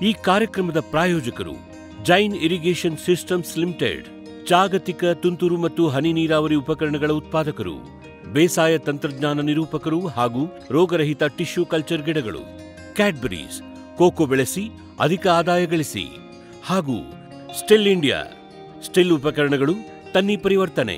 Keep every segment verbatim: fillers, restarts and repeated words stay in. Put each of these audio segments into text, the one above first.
ಈ ಕಾರ್ಯಕ್ರಮದ ಪ್ರಾಯೋಜಕರು ಜೈನ್ ಇರಿಗೇಷನ್ ಸಿಸ್ಟಮ್ಸ್ ಲಿಮಿಟೆಡ್, ಜಾಗತಿಕ ತುಂತುರು ಮತ್ತು ಹನಿ ನೀರಾವರಿ ಉಪಕರಣಗಳ ಉತ್ಪಾದಕರು, ಬೇಸಾಯ ತಂತ್ರಜ್ಞಾನ ನಿರೂಪಕರು ಹಾಗೂ ರೋಗರಹಿತ ಟಿಶ್ಯೂ ಕಲ್ಚರ್ ಗಿಡಗಳು, ಕ್ಯಾಡ್ಬರೀಸ್, ಕೋಕೋ ಬೆಳೆಸಿ ಅಧಿಕ ಆದಾಯ ಗಳಿಸಿ, ಹಾಗೂ ಸ್ಟಿಲ್ ಇಂಡಿಯಾ, ಸ್ಟಿಲ್ ಉಪಕರಣಗಳು ತನ್ನಿ ಪರಿವರ್ತನೆ.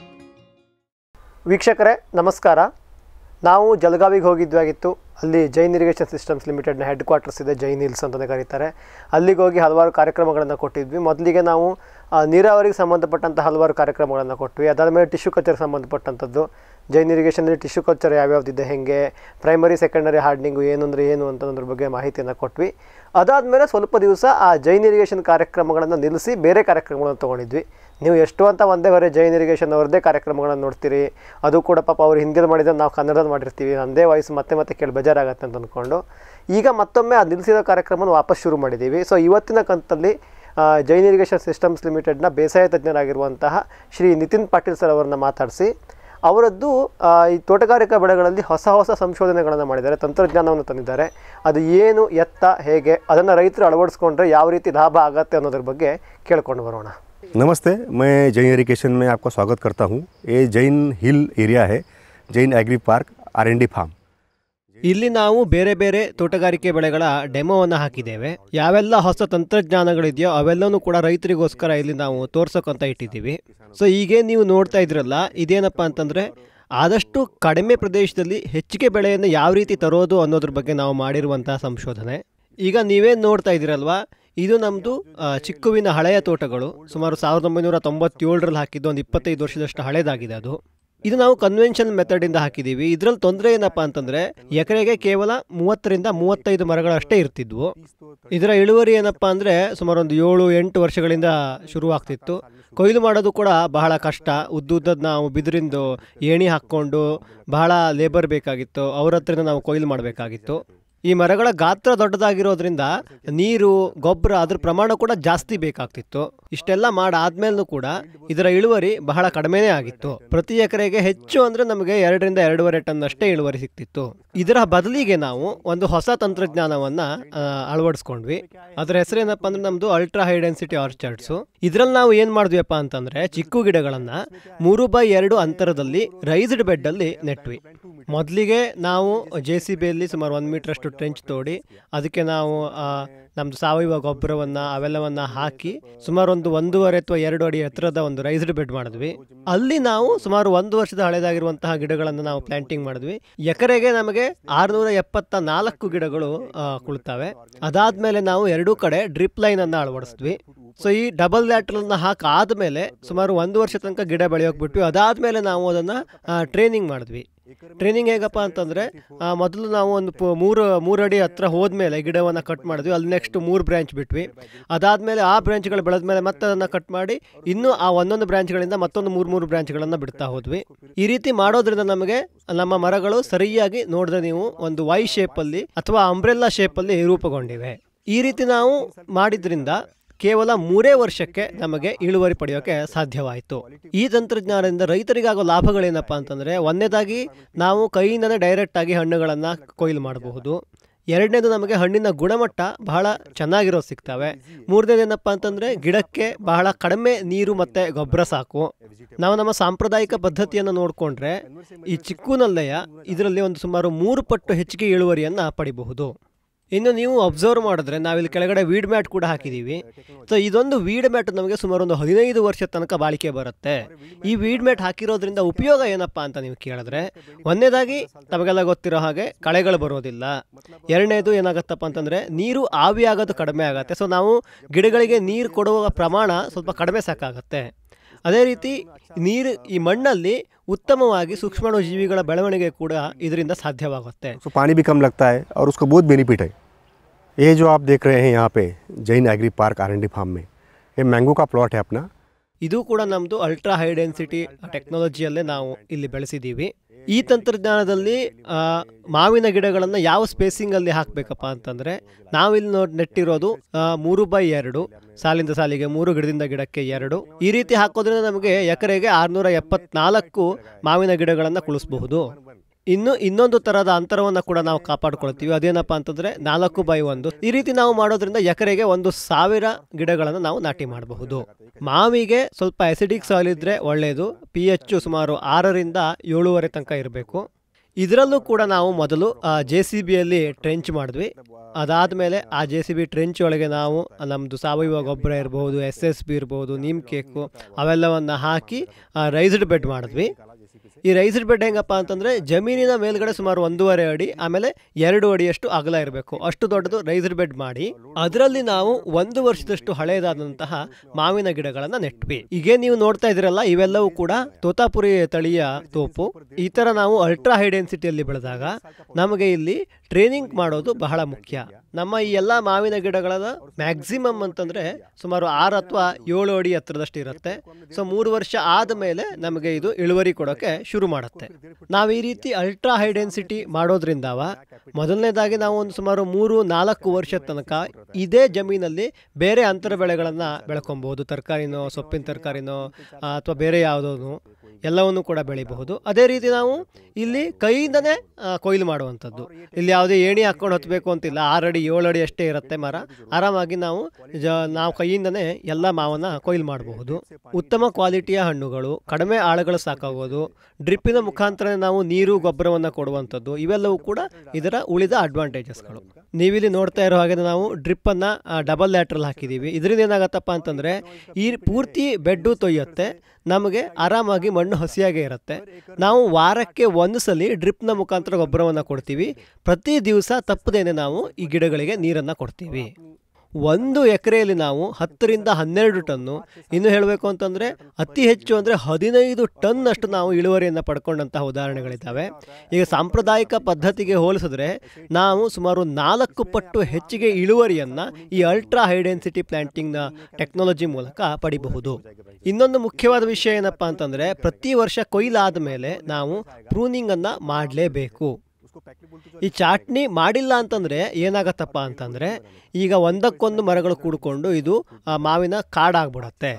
ವೀಕ್ಷಕರೇ ನಮಸ್ಕಾರ. ನಾವು ಜಲಗಾವಿಗೆ ಹೋಗಿದ್ವಾಗಿತ್ತು. ಅಲ್ಲಿ ಜೈನ್ ಇರಿಗೇಷನ್ ಸಿಸ್ಟಮ್ಸ್ ಲಿಮಿಟೆಡ್ನ ಹೆಡ್ ಕ್ವಾರ್ಟರ್ಸ್ ಇದೆ, ಜೈನ್ ಹಿಲ್ಸ್ ಅಂತಲೇ ಕರೀತಾರೆ. ಅಲ್ಲಿಗೆ ಹೋಗಿ ಹಲವಾರು ಕಾರ್ಯಕ್ರಮಗಳನ್ನು ಕೊಟ್ಟಿದ್ವಿ. ಮೊದಲಿಗೆ ನಾವು ನೀರಾವರಿಗೆ ಸಂಬಂಧಪಟ್ಟಂಥ ಹಲವಾರು ಕಾರ್ಯಕ್ರಮಗಳನ್ನು ಕೊಟ್ವಿ. ಅದಾದ ಮೇಲೆ ಟಿಶ್ಯೂ ಕಲ್ಚರ್ಗೆ ಸಂಬಂಧಪಟ್ಟಂಥದ್ದು, ಜೈನ್ ಇರಿಗೇಷನಲ್ಲಿ ಟಿಶ್ಯೂ ಕಲ್ಚರ್ ಯಾವ್ಯಾವ್ದಿದೆ, ಹೇಗೆ ಪ್ರೈಮರಿ ಸೆಕೆಂಡರಿ ಹಾರ್ಡ್ನಿಂಗು ಏನು ಅಂದರೆ ಏನು ಅಂತಂದ್ರ ಬಗ್ಗೆ ಮಾಹಿತಿಯನ್ನು ಕೊಟ್ವಿ. ಅದಾದಮೇಲೆ ಸ್ವಲ್ಪ ದಿವಸ ಆ ಜೈನ್ ಇರಿಗೇಷನ್ ಕಾರ್ಯಕ್ರಮಗಳನ್ನು ನಿಲ್ಲಿಸಿ ಬೇರೆ ಕಾರ್ಯಕ್ರಮಗಳನ್ನು ತೊಗೊಂಡಿದ್ವಿ. ನೀವು ಎಷ್ಟು ಅಂತ ಒಂದೇ ಬರೀ ಜೈನ್ ಇರಿಗೇಷನ್ ಅವ್ರದ್ದೇ ಕಾರ್ಯಕ್ರಮಗಳನ್ನು ನೋಡ್ತೀರಿ, ಅದು ಕೂಡ ಪಾಪ ಅವ್ರು ಹಿಂದಿಯಲ್ಲಿ ಮಾಡಿದ್ರೆ ನಾವು ಕನ್ನಡದಲ್ಲಿ ಮಾಡಿರ್ತೀವಿ, ಒಂದೇ ವಾಯ್ಸ್ ಮತ್ತೆ ಮತ್ತೆ ಕೇಳಿ ಬೇಜಾರಾಗತ್ತೆ ಅಂತ ಅಂದ್ಕೊಂಡು ಈಗ ಮತ್ತೊಮ್ಮೆ ಅದು ನಿಲ್ಲಿಸಿದ ಕಾರ್ಯಕ್ರಮವನ್ನು ವಾಪಸ್ ಶುರು ಮಾಡಿದ್ದೀವಿ. ಸೊ ಇವತ್ತಿನ ಕಂತಲ್ಲಿ ಜೈನ್ ಇರಿಗೇಷನ್ ಸಿಸ್ಟಮ್ಸ್ ಲಿಮಿಟೆಡ್ನ ಬೇಸಾಯ ತಜ್ಞರಾಗಿರುವಂತಹ ಶ್ರೀ ನಿತಿನ್ ಪಾಟೀಲ್ ಸರ್ ಅವರನ್ನು ಮಾತಾಡಿಸಿ ಅವರದ್ದು ಈ ತೋಟಗಾರಿಕಾ ಬೆಳೆಗಳಲ್ಲಿ ಹೊಸ ಹೊಸ ಸಂಶೋಧನೆಗಳನ್ನು ಮಾಡಿದ್ದಾರೆ, ತಂತ್ರಜ್ಞಾನವನ್ನು ತಂದಿದ್ದಾರೆ. ಅದು ಏನು, ಎತ್ತ, ಹೇಗೆ ಅದನ್ನು ರೈತರು ಅಳವಡಿಸ್ಕೊಂಡ್ರೆ ಯಾವ ರೀತಿ ಲಾಭ ಆಗತ್ತೆ ಅನ್ನೋದ್ರ ಬಗ್ಗೆ ಕೇಳ್ಕೊಂಡು ಬರೋಣ. नमस्ते, मैं जैन इरिगेशन में आपका स्वागत करता हूँ. ये जैन हिल एरिया है, Jain agri park R and D farm. ಇಲ್ಲಿ ನಾವು ಬೇರೆ ಬೇರೆ ತೋಟಗಾರಿಕೆ ಬೆಳೆಗಳ ಡೆಮೋವನ್ನು ಹಾಕಿದ್ದೇವೆ. ಯಾವೆಲ್ಲ ಹೊಸ ತಂತ್ರಜ್ಞಾನಗಳಿದೆಯೋ ಅವೆಲ್ಲನೂ ಕೂಡ ರೈತರಿಗೋಸ್ಕರ ಇಲ್ಲಿ ನಾವು ತೋರ್ಸೋಕ್ಕಂತ ಇಟ್ಟಿದ್ದೀವಿ. ಸೊ ಈಗ ನೀವು ನೋಡ್ತಾ ಇದ್ರಲ್ಲ, ಇದೇನಪ್ಪ ಅಂತಂದರೆ ಆದಷ್ಟು ಕಡಿಮೆ ಪ್ರದೇಶದಲ್ಲಿ ಹೆಚ್ಚಿಗೆ ಬೆಳೆಯನ್ನು ಯಾವ ರೀತಿ ತರೋದು ಅನ್ನೋದ್ರ ಬಗ್ಗೆ ನಾವು ಮಾಡಿರುವಂತಹ ಸಂಶೋಧನೆ. ಈಗ ನೀವೇನು ನೋಡ್ತಾ ಇದ್ದೀರಲ್ವಾ, ಇದು ನಮ್ಮದು ಚಿಕ್ಕುವಿನ ಹಳೆಯ ತೋಟಗಳು. ಸುಮಾರು ಸಾವಿರದ ಒಂಬೈನೂರ ತೊಂಬತ್ತೇಳರಲ್ಲಿ ಹಾಕಿದ್ದು, ಒಂದು ಇಪ್ಪತ್ತೈದು ವರ್ಷದಷ್ಟು ಹಳೇದಾಗಿದೆ ಅದು. ಇದು ನಾವು ಕನ್ವೆನ್ಷನಲ್ ಮೆಥಡಿಂದ ಹಾಕಿದ್ದೀವಿ. ಇದರಲ್ಲಿ ತೊಂದರೆ ಏನಪ್ಪ ಅಂತಂದರೆ ಎಕರೆಗೆ ಕೇವಲ ಮೂವತ್ತರಿಂದ ಮೂವತ್ತೈದು ಮರಗಳಷ್ಟೇ ಇರ್ತಿದ್ವು. ಇದರ ಇಳುವರಿ ಏನಪ್ಪ ಅಂದರೆ ಸುಮಾರು ಒಂದು ಏಳು ಎಂಟು ವರ್ಷಗಳಿಂದ ಶುರುವಾಗ್ತಿತ್ತು. ಕೊಯ್ಲು ಮಾಡೋದು ಕೂಡ ಬಹಳ ಕಷ್ಟ. ಉದ್ದುದ್ದದ್ದು ನಾವು ಬಿದಿರಿಂದು ಏಣಿ ಹಾಕ್ಕೊಂಡು ಬಹಳ ಲೇಬರ್ ಬೇಕಾಗಿತ್ತು, ಅವ್ರ ಹತ್ರನೇ ನಾವು ಕೊಯ್ಲು ಮಾಡಬೇಕಾಗಿತ್ತು. ಈ ಮರಗಳ ಗಾತ್ರ ದೊಡ್ಡದಾಗಿರೋದ್ರಿಂದ ನೀರು, ಗೊಬ್ಬರ, ಅದ್ರ ಪ್ರಮಾಣ ಕೂಡ ಜಾಸ್ತಿ ಬೇಕಾಗ್ತಿತ್ತು. ಇಷ್ಟೆಲ್ಲ ಮಾಡಾದ್ಮೇಲೂ ಕೂಡ ಇದರ ಇಳುವರಿ ಬಹಳ ಕಡಿಮೆನೇ ಆಗಿತ್ತು. ಪ್ರತಿ ಎಕರೆಗೆ ಹೆಚ್ಚು ಅಂದರೆ ನಮಗೆ ಎರಡರಿಂದ ಎರಡೂವರೆ ಟನ್ ಅಷ್ಟೇ ಇಳುವರಿ ಸಿಕ್ತಿತ್ತು. ಇದರ ಬದಲಿಗೆ ನಾವು ಒಂದು ಹೊಸ ತಂತ್ರಜ್ಞಾನವನ್ನು ಅಳವಡಿಸ್ಕೊಂಡ್ವಿ. ಅದರ ಹೆಸರೇನಪ್ಪ ಅಂದ್ರೆ ನಮ್ಮದು ಅಲ್ಟ್ರಾ ಹೈ ಡೆನ್ಸಿಟಿ ಆರ್ಚರ್ಡ್ಸು. ಇದರಲ್ಲಿ ನಾವು ಏನು ಮಾಡಿದ್ವಿಪ್ಪ ಅಂತಂದರೆ ಚಿಕ್ಕು ಗಿಡಗಳನ್ನು ಮೂರು ಬೈ ಎರಡು ಅಂತರದಲ್ಲಿ ರೈಸ್ಡ್ ಬೆಡ್ಡಲ್ಲಿ ನೆಟ್ವಿ. ಮೊದಲಿಗೆ ನಾವು ಜೆ ಸಿ ಬಿಯಲ್ಲಿ ಸುಮಾರು ಒಂದು ಮೀಟ್ರಷ್ಟು ಟ್ರೆಂಚ್ ತೋಡಿ ಅದಕ್ಕೆ ನಾವು ನಮ್ಮದು ಸಾವಯವ ಗೊಬ್ಬರವನ್ನು ಅವೆಲ್ಲವನ್ನು ಹಾಕಿ ಸುಮಾರು ಒಂದು ಒಂದೂವರೆ ಅಥವಾ ಎರಡು ಅಡಿ ಎತ್ತರದ ಒಂದು ರೈಸ್ಡ್ ಬೆಡ್ ಮಾಡಿದ್ವಿ. ಅಲ್ಲಿ ನಾವು ಸುಮಾರು ಒಂದು ವರ್ಷದ ಹಳೆದಾಗಿರುವಂತಹ ಗಿಡಗಳನ್ನು ನಾವು ಪ್ಲಾಂಟಿಂಗ್ ಮಾಡಿದ್ವಿ. ಎಕರೆಗೆ ನಮಗೆ ಆರುನೂರ ಎಪ್ಪತ್ತ ನಾಲ್ಕು ಗಿಡಗಳು ಕುಳಿತವೆ. ಅದಾದ್ಮೇಲೆ ನಾವು ಎರಡೂ ಕಡೆ ಡ್ರಿಪ್ ಲೈನ್ ಅನ್ನು ಅಳವಡಿಸಿದ್ವಿ. ಸೊ ಈ ಡಬಲ್ ಲ್ಯಾಟ್ರಲ್ನ ಹಾಕಾದ್ಮೇಲೆ ಸುಮಾರು ಒಂದು ವರ್ಷ ತನಕ ಗಿಡ ಬೆಳೆಯೋಕೆ ಬಿಟ್ವಿ. ಅದಾದ್ಮೇಲೆ ನಾವು ಅದನ್ನು ಟ್ರೈನಿಂಗ್ ಮಾಡಿದ್ವಿ. ಟ್ರೈನಿಂಗ್ ಹೇಗಪ್ಪ ಅಂತಂದರೆ ಮೊದಲು ನಾವು ಒಂದು ಪು ಮೂರು ಮೂರು ಅಡಿ ಹತ್ರ ಹೋದ್ಮೇಲೆ ಗಿಡವನ್ನು ಕಟ್ ಮಾಡಿದ್ವಿ. ಅಲ್ಲಿ ನೆಕ್ಸ್ಟ್ ಮೂರು ಬ್ರ್ಯಾಂಚ್ ಬಿಟ್ವಿ. ಅದಾದಮೇಲೆ ಆ ಬ್ರ್ಯಾಂಚ್ಗಳು ಬೆಳೆದ್ಮೇಲೆ ಮತ್ತೆ ಅದನ್ನು ಕಟ್ ಮಾಡಿ ಇನ್ನೂ ಆ ಒಂದೊಂದು ಬ್ರ್ಯಾಂಚ್ಗಳಿಂದ ಮತ್ತೊಂದು ಮೂರು ಮೂರು ಬ್ರ್ಯಾಂಚ್ಗಳನ್ನು ಬಿಡ್ತಾ ಹೋದ್ವಿ. ಈ ರೀತಿ ಮಾಡೋದ್ರಿಂದ ನಮಗೆ ನಮ್ಮ ಮರಗಳು ಸರಿಯಾಗಿ ನೋಡಿದ್ರೆ ನೀವು ಒಂದು ವೈ ಶೇಪಲ್ಲಿ ಅಥವಾ ಅಂಬ್ರೆಲ್ಲಾ ಶೇಪಲ್ಲಿ ರೂಪುಗೊಂಡಿವೆ. ಈ ರೀತಿ ನಾವು ಮಾಡಿದ್ರಿಂದ ಕೇವಲ ಮೂರೇ ವರ್ಷಕ್ಕೆ ನಮಗೆ ಇಳುವರಿ ಪಡೆಯೋಕೆ ಸಾಧ್ಯವಾಯಿತು. ಈ ತಂತ್ರಜ್ಞಾನದಿಂದ ರೈತರಿಗಾಗೋ ಲಾಭಗಳೇನಪ್ಪ ಅಂತಂದರೆ, ಒಂದನೇದಾಗಿ ನಾವು ಕೈಯಿಂದನೇ ಡೈರೆಕ್ಟಾಗಿ ಹಣ್ಣುಗಳನ್ನು ಕೊಯ್ಲು ಮಾಡಬಹುದು. ಎರಡನೇದು ನಮಗೆ ಹಣ್ಣಿನ ಗುಣಮಟ್ಟ ಬಹಳ ಚೆನ್ನಾಗಿರೋದು ಸಿಗ್ತವೆ. ಮೂರನೇದು ಏನಪ್ಪ ಅಂತಂದರೆ ಗಿಡಕ್ಕೆ ಬಹಳ ಕಡಿಮೆ ನೀರು ಮತ್ತು ಗೊಬ್ಬರ ಸಾಕು. ನಾವು ನಮ್ಮ ಸಾಂಪ್ರದಾಯಿಕ ಪದ್ಧತಿಯನ್ನು ನೋಡಿಕೊಂಡ್ರೆ ಈ ಚಿಕ್ಕುನಲ್ಲೆಯ ಇದರಲ್ಲಿ ಒಂದು ಸುಮಾರು ಮೂರು ಪಟ್ಟು ಹೆಚ್ಚಿಗೆ ಇಳುವರಿಯನ್ನು ಪಡಿಬಹುದು. ಇನ್ನು ನೀವು ಅಬ್ಸರ್ವ್ ಮಾಡಿದ್ರೆ ನಾವಿಲ್ಲಿ ಕೆಳಗಡೆ ವೀಡ್ ಮ್ಯಾಟ್ ಕೂಡ ಹಾಕಿದ್ದೀವಿ. ಸೊ ಇದೊಂದು ವೀಡ್ ಮ್ಯಾಟ್ ನಮಗೆ ಸುಮಾರು ಒಂದು ಹದಿನೈದು ವರ್ಷ ತನಕ ಬಾಳಿಕೆ ಬರುತ್ತೆ. ಈ ವೀಡ್ ಮ್ಯಾಟ್ ಹಾಕಿರೋದ್ರಿಂದ ಉಪಯೋಗ ಏನಪ್ಪ ಅಂತ ನೀವು ಕೇಳಿದ್ರೆ, ಒಂದನೇದಾಗಿ ತಮಗೆಲ್ಲ ಗೊತ್ತಿರೋ ಹಾಗೆ ಕಳೆಗಳು ಬರೋದಿಲ್ಲ. ಎರಡನೇದು ಏನಾಗತ್ತಪ್ಪ ಅಂತಂದರೆ ನೀರು ಆವಿಯಾಗೋದು ಕಡಿಮೆ ಆಗುತ್ತೆ. ಸೊ ನಾವು ಗಿಡಗಳಿಗೆ ನೀರು ಕೊಡುವ ಪ್ರಮಾಣ ಸ್ವಲ್ಪ ಕಡಿಮೆ ಸಾಕಾಗತ್ತೆ. ಅದೇ ರೀತಿ ನೀರು ಈ ಮಣ್ಣಲ್ಲಿ उत्तमವಾಗಿ सूक्ष्माणु जीविಗಳ ಬೆಳವಣಿಗೆ ಕೂಡ ಇದರಿಂದ ಸಾಧ್ಯವಾಗುತ್ತೆ. तो पानी भी कम लगता है और उसका बहुत बेनिफिट है. ये जो आप देख रहे हैं यहाँ पे Jain agri park R and D farm में, ये मैंगो का प्लॉट है अपना. ಇದು ಕೂಡ ನಮ್ಮದು ಅಲ್ಟ್ರಾ ಹೈ ಡೆನ್ಸಿಟಿ ಟೆಕ್ನಾಲಜಿಯಲ್ಲೇ ನಾವು ಇಲ್ಲಿ ಬೆಳೆಸಿದ್ದೀವಿ. ಈ ತಂತ್ರಜ್ಞಾನದಲ್ಲಿ ಮಾವಿನ ಗಿಡಗಳನ್ನು ಯಾವ ಸ್ಪೇಸಿಂಗಲ್ಲಿ ಹಾಕಬೇಕಪ್ಪ ಅಂತಂದರೆ, ನಾವಿಲ್ಲಿ ನೋಡಿ ನೆಟ್ಟಿರೋದು ಮೂರು ಬೈ ಎರಡು, ಸಾಲಿಂದ ಸಾಲಿಗೆ ಮೂರು, ಗಿಡದಿಂದ ಗಿಡಕ್ಕೆ ಎರಡು. ಈ ರೀತಿ ಹಾಕೋದ್ರಿಂದ ನಮಗೆ ಎಕರೆಗೆ ಆರುನೂರ ಎಪ್ಪತ್ನಾಲ್ಕು ಮಾವಿನ ಗಿಡಗಳನ್ನು ಕುಳಿಸಬಹುದು. ಇನ್ನು ಇನ್ನೊಂದು ತರಹದ ಅಂತರವನ್ನು ಕೂಡ ನಾವು ಕಾಪಾಡ್ಕೊಳ್ತೀವಿ. ಅದೇನಪ್ಪ ಅಂತಂದ್ರೆ ನಾಲ್ಕು ಬೈ ಒಂದು. ಈ ರೀತಿ ನಾವು ಮಾಡೋದ್ರಿಂದ ಎಕರೆಗೆ ಒಂದು ಸಾವಿರ ಗಿಡಗಳನ್ನು ನಾವು ನಾಟಿ ಮಾಡಬಹುದು. ಮಾವಿಗೆ ಸ್ವಲ್ಪ ಅಸಿಡಿಕ್ ಸಾಯಿಲ್ ಇದ್ರೆ ಒಳ್ಳೆಯದು. ಪಿ ಎಚ್ ಸುಮಾರು ಆರರಿಂದ ಏಳುವರೆ ತನಕ ಇರಬೇಕು. ಇದರಲ್ಲೂ ಕೂಡ ನಾವು ಮೊದಲು ಜೆ ಸಿ ಬಿಯಲ್ಲಿ ಟ್ರೆಂಚ್ ಮಾಡಿದ್ವಿ. ಅದಾದಮೇಲೆ ಆ ಜೆ ಸಿ ಬಿ ಟ್ರೆಂಚ್ ಒಳಗೆ ನಾವು ನಮ್ಮದು ಸಾವಯವ ಗೊಬ್ಬರ ಇರ್ಬೋದು, ಎಸ್ ಎಸ್ ಬಿ ಇರ್ಬೋದು, ನೀಮ್ ಕೇಕು ಅವೆಲ್ಲವನ್ನು ಹಾಕಿ ರೈಸ್ಡ್ ಬೆಡ್ ಮಾಡಿದ್ವಿ. ಈ ರೈಸ್ಡ್ ಬೆಡ್ ಹೆಂಗಪ್ಪ ಅಂತಂದರೆ ಜಮೀನಿನ ಮೇಲ್ಗಡೆ ಸುಮಾರು ಒಂದೂವರೆ ಅಡಿ ಆಮೇಲೆ ಎರಡು ಅಡಿಯಷ್ಟು ಅಗಲ ಇರಬೇಕು, ಅಷ್ಟು ದೊಡ್ಡದು ರೈಸ್ಡ್ ಬೆಡ್ ಮಾಡಿ ಅದರಲ್ಲಿ ನಾವು ಒಂದು ವರ್ಷದಷ್ಟು ಹಳೆಯದಾದಂತಹ ಮಾವಿನ ಗಿಡಗಳನ್ನು ನೆಟ್ವಿ. ಈಗ ನೀವು ನೋಡ್ತಾ ಇದ್ದೀರಲ್ಲ, ಇವೆಲ್ಲವೂ ಕೂಡ ತೋತಾಪುರಿ ತಳಿಯ ತೋಪು. ಈ ಥರ ನಾವು ಅಲ್ಟ್ರಾ ಹೈ ಡೆನ್ಸಿಟಿಯಲ್ಲಿ ಬೆಳೆದಾಗ ನಮಗೆ ಇಲ್ಲಿ ಟ್ರೈನಿಂಗ್ ಮಾಡೋದು ಬಹಳ ಮುಖ್ಯ. ನಮ್ಮ ಈ ಎಲ್ಲ ಮಾವಿನ ಗಿಡಗಳ ಮ್ಯಾಕ್ಸಿಮಮ್ ಅಂತಂದರೆ ಸುಮಾರು ಆರು ಅಥವಾ ಏಳು ಅಡಿ ಎತ್ತರದಷ್ಟು ಇರುತ್ತೆ. ಸೊ ಮೂರು ವರ್ಷ ಆದಮೇಲೆ ನಮಗೆ ಇದು ಇಳುವರಿ ಕೊಡೋಕ್ಕೆ ಶುರು ಮಾಡುತ್ತೆ. ನಾವು ಈ ರೀತಿ ಅಲ್ಟ್ರಾ ಹೈ ಡೆನ್ಸಿಟಿ ಮಾಡೋದ್ರಿಂದವ ಮೊದಲನೇದಾಗಿ ನಾವು ಒಂದು ಸುಮಾರು ಮೂರು ನಾಲ್ಕು ವರ್ಷದ ತನಕ ಇದೇ ಜಮೀನಲ್ಲಿ ಬೇರೆ ಅಂತರ ಬೆಳೆಗಳನ್ನು ಬೆಳ್ಕೊಬಹುದು. ತರಕಾರಿನೋ, ಸೊಪ್ಪಿನ ತರಕಾರಿನೋ ಅಥವಾ ಬೇರೆ ಯಾವುದೋ ಎಲ್ಲವನ್ನು ಕೂಡ ಬೆಳಿಬಹುದು. ಅದೇ ರೀತಿ ನಾವು ಇಲ್ಲಿ ಕೈಯಿಂದನೇ ಕೊಯ್ಲು ಮಾಡುವಂಥದ್ದು. ಇಲ್ಲಿ ಯಾವುದೇ ಏಣಿ ಹಾಕ್ಕೊಂಡು ಹತ್ತಬೇಕು ಅಂತಿಲ್ಲ. ಆರಡಿ ಏಳು ಅಡಿ ಅಷ್ಟೇ ಇರುತ್ತೆ ಮರ. ಆರಾಮಾಗಿ ನಾವು ಜ ನಾವು ಕೈಯಿಂದನೇ ಎಲ್ಲ ಮಾವನ್ನು ಕೊಯ್ಲು ಮಾಡಬಹುದು. ಉತ್ತಮ ಕ್ವಾಲಿಟಿಯ ಹಣ್ಣುಗಳು, ಕಡಿಮೆ ಆಳುಗಳು ಸಾಕಾಗೋದು, ಡ್ರಿಪ್ಪಿನ ಮುಖಾಂತರ ನಾವು ನೀರು ಗೊಬ್ಬರವನ್ನು ಕೊಡುವಂಥದ್ದು, ಇವೆಲ್ಲವೂ ಕೂಡ ಇದರ ಉಳಿದ ಅಡ್ವಾಂಟೇಜಸ್ಗಳು. ನೀವಿಲ್ಲಿ ನೋಡ್ತಾ ಇರೋ ಹಾಗೆ ನಾವು ಡ್ರಿಪ್ಪನ್ನು ಡಬಲ್ ಲ್ಯಾಟ್ರಲ್ ಹಾಕಿದ್ದೀವಿ. ಇದರಿಂದ ಏನಾಗತ್ತಪ್ಪ ಅಂತಂದರೆ ಈ ಪೂರ್ತಿ ಬೆಡ್ಡು ತೊಯ್ಯುತ್ತೆ, ನಮಗೆ ಆರಾಮಾಗಿ ಮಣ್ಣು ಹಸಿಯಾಗೇ ಇರುತ್ತೆ. ನಾವು ವಾರಕ್ಕೆ ಒಂದು ಸಲ ಡ್ರಿಪ್ನ ಮುಖಾಂತರ ಗೊಬ್ಬರವನ್ನು ಕೊಡ್ತೀವಿ. ಪ್ರತಿ ದಿವಸ ತಪ್ಪದೇನೆ ನಾವು ಈ ಗಿಡಗಳಿಗೆ ನೀರನ್ನು ಕೊಡ್ತೀವಿ. ಒಂದು ಎಕರೆಯಲ್ಲಿ ನಾವು ಹತ್ತರಿಂದ ಹನ್ನೆರಡು ಟನ್ನು, ಇನ್ನು ಹೇಳಬೇಕು ಅಂತಂದರೆ ಅತಿ ಹೆಚ್ಚು ಅಂದರೆ ಹದಿನೈದು ಟನ್ ಅಷ್ಟು ನಾವು ಇಳುವರಿಯನ್ನು ಪಡ್ಕೊಂಡಂತಹ ಉದಾಹರಣೆಗಳಿದ್ದಾವೆ. ಈಗ ಸಾಂಪ್ರದಾಯಿಕ ಪದ್ಧತಿಗೆ ಹೋಲಿಸಿದ್ರೆ ನಾವು ಸುಮಾರು ನಾಲ್ಕು ಪಟ್ಟು ಹೆಚ್ಚಿಗೆ ಇಳುವರಿಯನ್ನು ಈ ಅಲ್ಟ್ರಾ ಹೈ ಡೆನ್ಸಿಟಿ ಪ್ಲಾಂಟಿಂಗ್ನ ಟೆಕ್ನಾಲಜಿ ಮೂಲಕ ಪಡಿಬಹುದು. ಇನ್ನೊಂದು ಮುಖ್ಯವಾದ ವಿಷಯ ಏನಪ್ಪ ಅಂತಂದರೆ ಪ್ರತಿ ವರ್ಷ ಕೊಯ್ಲಾದ ಮೇಲೆ ನಾವು ಪ್ರೂನಿಂಗನ್ನು ಮಾಡಲೇಬೇಕು. ಈ ಚಾಟ್ನಿ ಮಾಡಿಲ್ಲ ಅಂತಂದರೆ ಏನಾಗತ್ತಪ್ಪ ಅಂತಂದರೆ ಈಗ ಒಂದಕ್ಕೊಂದು ಮರಗಳು ಕೂಡಿಕೊಂಡು ಇದು ಮಾವಿನ ಕಾಡಾಗ್ಬಿಡತ್ತೆ.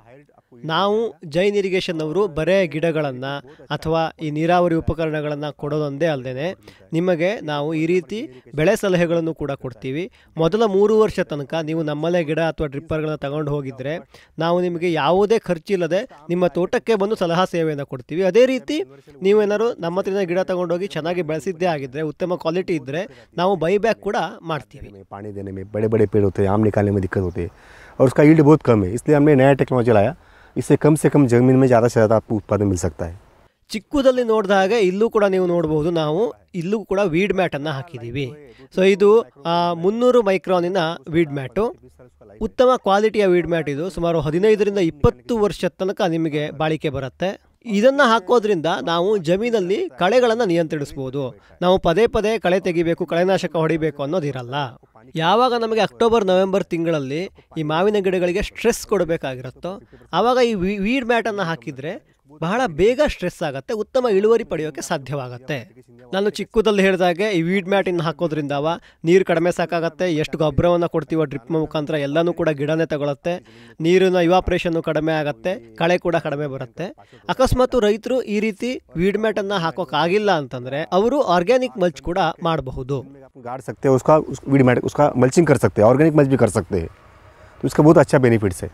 ನಾವು ಜೈನ್ ಇರಿಗೇಷನ್ ಅವರು ಬರೇ ಗಿಡಗಳನ್ನು ಅಥವಾ ಈ ನೀರಾವರಿ ಉಪಕರಣಗಳನ್ನು ಕೊಡೋದೊಂದೇ ಅಲ್ಲದೆ ನಿಮಗೆ ನಾವು ಈ ರೀತಿ ಬೆಳೆ ಸಲಹೆಗಳನ್ನು ಕೂಡ ಕೊಡ್ತೀವಿ. ಮೊದಲ ಮೂರು ವರ್ಷ ತನಕ ನೀವು ನಮ್ಮಲ್ಲೇ ಗಿಡ ಅಥವಾ ಡ್ರಿಪ್ಪರ್ಗಳನ್ನು ತಗೊಂಡು ಹೋಗಿದ್ರೆ ನಾವು ನಿಮಗೆ ಯಾವುದೇ ಖರ್ಚಿಲ್ಲದೆ ನಿಮ್ಮ ತೋಟಕ್ಕೆ ಬಂದು ಸಲಹಾ ಸೇವೆಯನ್ನು ಕೊಡ್ತೀವಿ. ಅದೇ ರೀತಿ ನೀವೇನಾದ್ರು ನಮ್ಮ ಹತ್ರ ಗಿಡ ತಗೊಂಡೋಗಿ ಚೆನ್ನಾಗಿ ಬೆಳೆಸಿದ್ದೇ ಆಗಿದ್ರೆ, ಉತ್ತಮ ಕ್ವಾಲಿಟಿ ಇದ್ದರೆ ನಾವು ಬೈಬ್ಯಾಕ್ ಕೂಡ ಮಾಡ್ತೀವಿ. पानी देने में बड़े बड़े पेड़ होते हैं, आम निकालने में दिक्कत होती है और उसका यील्ड बहुत कम है, इसलिए हमने नया टेक्नोलॉजी लाया. इससे कम से कम ज़मीन में ज़्यादा से ज़्यादा आपको उत्पादन मिल सकता है. ಚಿಕ್ಕದಲ್ಲಿ ನೋಡಿದಾಗ ಇಲ್ಲೂ ಕೂಡ ನೀವು ನೋಡಬಹುದು, ನಾವು ಇಲ್ಲೂ ಕೂಡ ವೀಡ್ ಮ್ಯಾಟನ್ನು ಹಾಕಿದ್ದೀವಿ. ಸೊ ಇದು ಮುನ್ನೂರು ಮೈಕ್ರಾನಿನ ವೀಡ್ ಮ್ಯಾಟು, ಉತ್ತಮ ಕ್ವಾಲಿಟಿಯ ವೀಡ್ ಮ್ಯಾಟ್. ಇದು ಸುಮಾರು ಹದಿನೈದರಿಂದ ಇಪ್ಪತ್ತು ವರ್ಷದ ತನಕ ನಿಮಗೆ ಬಾಳಿಕೆ ಬರುತ್ತೆ. ಇದನ್ನು ಹಾಕೋದ್ರಿಂದ ನಾವು ಜಮೀನಲ್ಲಿ ಕಳೆಗಳನ್ನು ನಿಯಂತ್ರಿಸಬಹುದು. ನಾವು ಪದೇ ಪದೇ ಕಳೆ ತೆಗಿಬೇಕು, ಕಳೆನಾಶಕ ಹೊಡಿಬೇಕು ಅನ್ನೋದಿರಲ್ಲ. ಯಾವಾಗ ನಮಗೆ ಅಕ್ಟೋಬರ್ ನವೆಂಬರ್ ತಿಂಗಳಲ್ಲಿ ಈ ಮಾವಿನ ಗಿಡಗಳಿಗೆ ಸ್ಟ್ರೆಸ್ ಕೊಡಬೇಕಾಗಿರುತ್ತೋ ಆವಾಗ ಈ ವೀಡ್ ಮ್ಯಾಟನ್ನು ಹಾಕಿದರೆ ಬಹಳ ಬೇಗ ಸ್ಟ್ರೆಸ್ ಆಗುತ್ತೆ, ಉತ್ತಮ ಇಳುವರಿ ಪಡೆಯೋಕ್ಕೆ ಸಾಧ್ಯವಾಗುತ್ತೆ. ನಾನು ಚಿಕ್ಕದಲ್ಲಿ ಹೇಳಿದಾಗೆ ಈ ವೀಡ್ ಮ್ಯಾಟಿನ ಹಾಕೋದ್ರಿಂದ ನೀರು ಕಡಿಮೆ ಸಾಕಾಗುತ್ತೆ. ಎಷ್ಟು ಗೊಬ್ಬರವನ್ನು ಕೊಡ್ತೀವೋ ಡ್ರಿಪ್ ಮುಖಾಂತರ ಎಲ್ಲನೂ ಕೂಡ ಗಿಡನೇ ತಗೊಳುತ್ತೆ. ನೀರಿನ ಇವಾಪ್ರೇಷನ್ನು ಕಡಿಮೆ ಆಗುತ್ತೆ, ಕಳೆ ಕೂಡ ಕಡಿಮೆ ಬರುತ್ತೆ. ಅಕಸ್ಮಾತ್ ರೈತರು ಈ ರೀತಿ ವೀಡ್ ಮ್ಯಾಟನ್ನು ಹಾಕೋಕ್ಕಾಗಿಲ್ಲ ಅಂತಂದರೆ ಅವರು ಆರ್ಗ್ಯಾನಿಕ್ ಮಲ್ಚ್ ಕೂಡ ಮಾಡಬಹುದು. गाड़ सकते हैं उसका उस वीड मैट उसका मल्चिंग कर सकते हैं, ऑर्गेनिक मल्च भी कर सकते हैं, तो इसका बहुत अच्छा बेनिफिट्स है.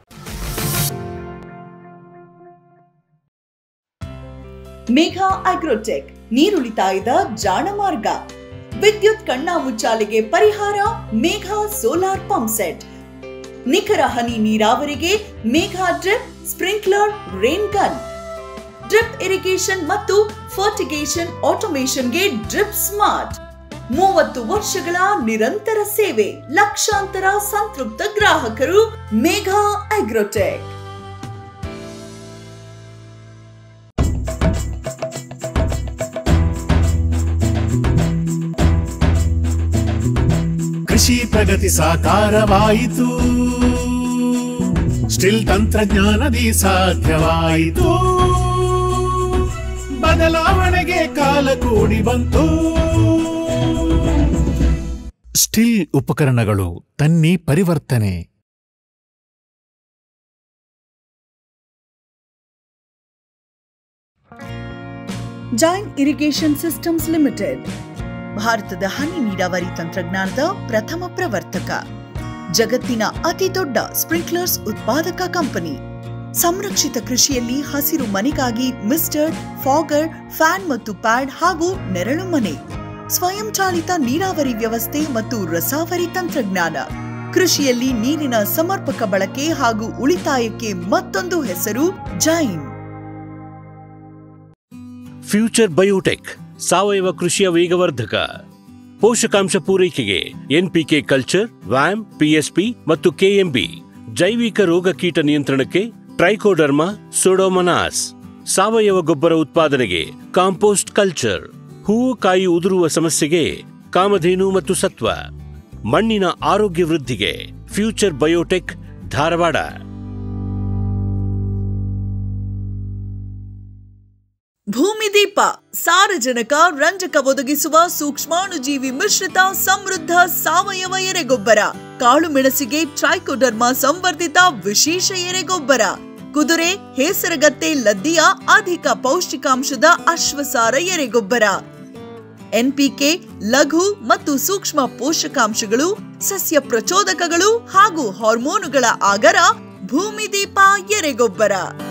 ಮೇಘಾ ಅಗ್ರೋಟೆಕ್, ನೀರುಳಿತಾಯದ ಜಾಣ ಮಾರ್ಗ. ವಿದ್ಯುತ್ ಕಣ್ಣಾಮುಚ್ಚಾಲೆಗೆ ಪರಿಹಾರ ಮೇಘಾ ಸೋಲಾರ್ ಪಂಪ್ ಸೆಟ್. ನಿಖರ ಹನಿ ನೀರಾವರಿಗೆ Megha drip, sprinkler, rain gun. Drip irrigation ಮತ್ತು ಫರ್ಟಿಗೇಷನ್ ಆಟೋಮೇಷನ್ಗೆ ಡ್ರಿಪ್ ಸ್ಮಾರ್ಟ್. ಮೂವತ್ತು ವರ್ಷಗಳ ನಿರಂತರ ಸೇವೆ, ಲಕ್ಷಾಂತರ ಸಂತೃಪ್ತ ಗ್ರಾಹಕರು. ಮೇಘಾ ಅಗ್ರೋಟೆಕ್. ಕೃಷಿ ಪ್ರಗತಿ ಸಾಕಾರವಾಯಿತು, ಸ್ಟಿಲ್ ತಂತ್ರಜ್ಞಾನದಿ ಸಾಧ್ಯವಾಯಿತು. ಬದಲಾವಣೆಗೆ ಕಾಲ ಕೂಡಿ ಬಂತು. ಸ್ಟಿಲ್ ಉಪಕರಣಗಳು ತನ್ನಿ ಪರಿವರ್ತನೆ. ಜೈನ್ ಇರಿಗೇಷನ್ ಸಿಸ್ಟಮ್ಸ್ ಲಿಮಿಟೆಡ್ ಭಾರತದ ಹನಿ ನೀರಾವರಿ ತಂತ್ರಜ್ಞಾನದ ಪ್ರಥಮ ಪ್ರವರ್ತಕ, ಜಗತ್ತಿನ ಅತಿ ದೊಡ್ಡ ಸ್ಪ್ರಿಂಕ್ಲರ್ಸ್ ಉತ್ಪಾದಕ ಕಂಪನಿ. ಸಂರಕ್ಷಿತ ಕೃಷಿಯಲ್ಲಿ ಹಸಿರು ಮನೆಗಾಗಿ ಮಿಸ್ಟರ್, ಫಾಗರ್, ಫ್ಯಾನ್ ಮತ್ತು ಪ್ಯಾಡ್ ಹಾಗೂ ನೆರಳು ಮನೆ, ಸ್ವಯಂ ಚಾಲಿತ ನೀರಾವರಿ ವ್ಯವಸ್ಥೆ ಮತ್ತು ರಸಾವರಿ ತಂತ್ರಜ್ಞಾನ. ಕೃಷಿಯಲ್ಲಿ ನೀರಿನ ಸಮರ್ಪಕ ಬಳಕೆ ಹಾಗೂ ಉಳಿತಾಯಕ್ಕೆ ಮತ್ತೊಂದು ಹೆಸರು ಜೈನ್. ಫ್ಯೂಚರ್ ಬಯೋಟೆಕ್ ಸಾವಯವ ಕೃಷಿಯ ವೇಗವರ್ಧಕ. ಪೋಷಕಾಂಶ ಪೂರೈಕೆಗೆ ಎನ್ಪಿಕೆ ಕಲ್ಚರ್, ವ್ಯಾಮ್, ಪಿಎಸ್ಪಿ ಮತ್ತು ಕೆಎಂಬಿ. ಜೈವಿಕ ರೋಗ ಕೀಟ ನಿಯಂತ್ರಣಕ್ಕೆ ಟ್ರೈಕೋಡರ್ಮಾ, ಸೊಡೋಮನಾಸ್. ಸಾವಯವ ಗೊಬ್ಬರ ಉತ್ಪಾದನೆಗೆ ಕಾಂಪೋಸ್ಟ್ ಕಲ್ಚರ್. ಹೂವು ಕಾಯಿ ಉದುರುವ ಸಮಸ್ಯೆಗೆ ಕಾಮಧೇನು ಮತ್ತು ಸತ್ವ. ಮಣ್ಣಿನ ಆರೋಗ್ಯ ವೃದ್ಧಿಗೆ ಫ್ಯೂಚರ್ ಬಯೋಟೆಕ್, ಧಾರವಾಡ. ಭೂಮಿದೀಪ ಸಾರಜನಕ, ರಂಜಕ ಒದಗಿಸುವ ಸೂಕ್ಷ್ಮಾಣುಜೀವಿ ಮಿಶ್ರಿತ ಸಮೃದ್ಧ ಸಾವಯವ ಎರೆಗೊಬ್ಬರ. ಕಾಳು ಮೆಣಸಿಗೆ ಟ್ರೈಕೋಡರ್ಮಾ ಸಂವರ್ಧಿತ ವಿಶೇಷ ಎರೆಗೊಬ್ಬರ. ಕುದುರೆ, ಹೇಸರಗತ್ತೆ, ಲದ್ದಿಯ ಅಧಿಕ ಪೌಷ್ಟಿಕಾಂಶದ ಅಶ್ವಸಾರ ಎರೆಗೊಬ್ಬರ. ಎನ್ಪಿಕೆ, ಲಘು ಮತ್ತು ಸೂಕ್ಷ್ಮ ಪೋಷಕಾಂಶಗಳು, ಸಸ್ಯ ಪ್ರಚೋದಕಗಳು ಹಾಗೂ ಹಾರ್ಮೋನುಗಳ ಆಗರ ಭೂಮಿದೀಪ ಎರೆಗೊಬ್ಬರ.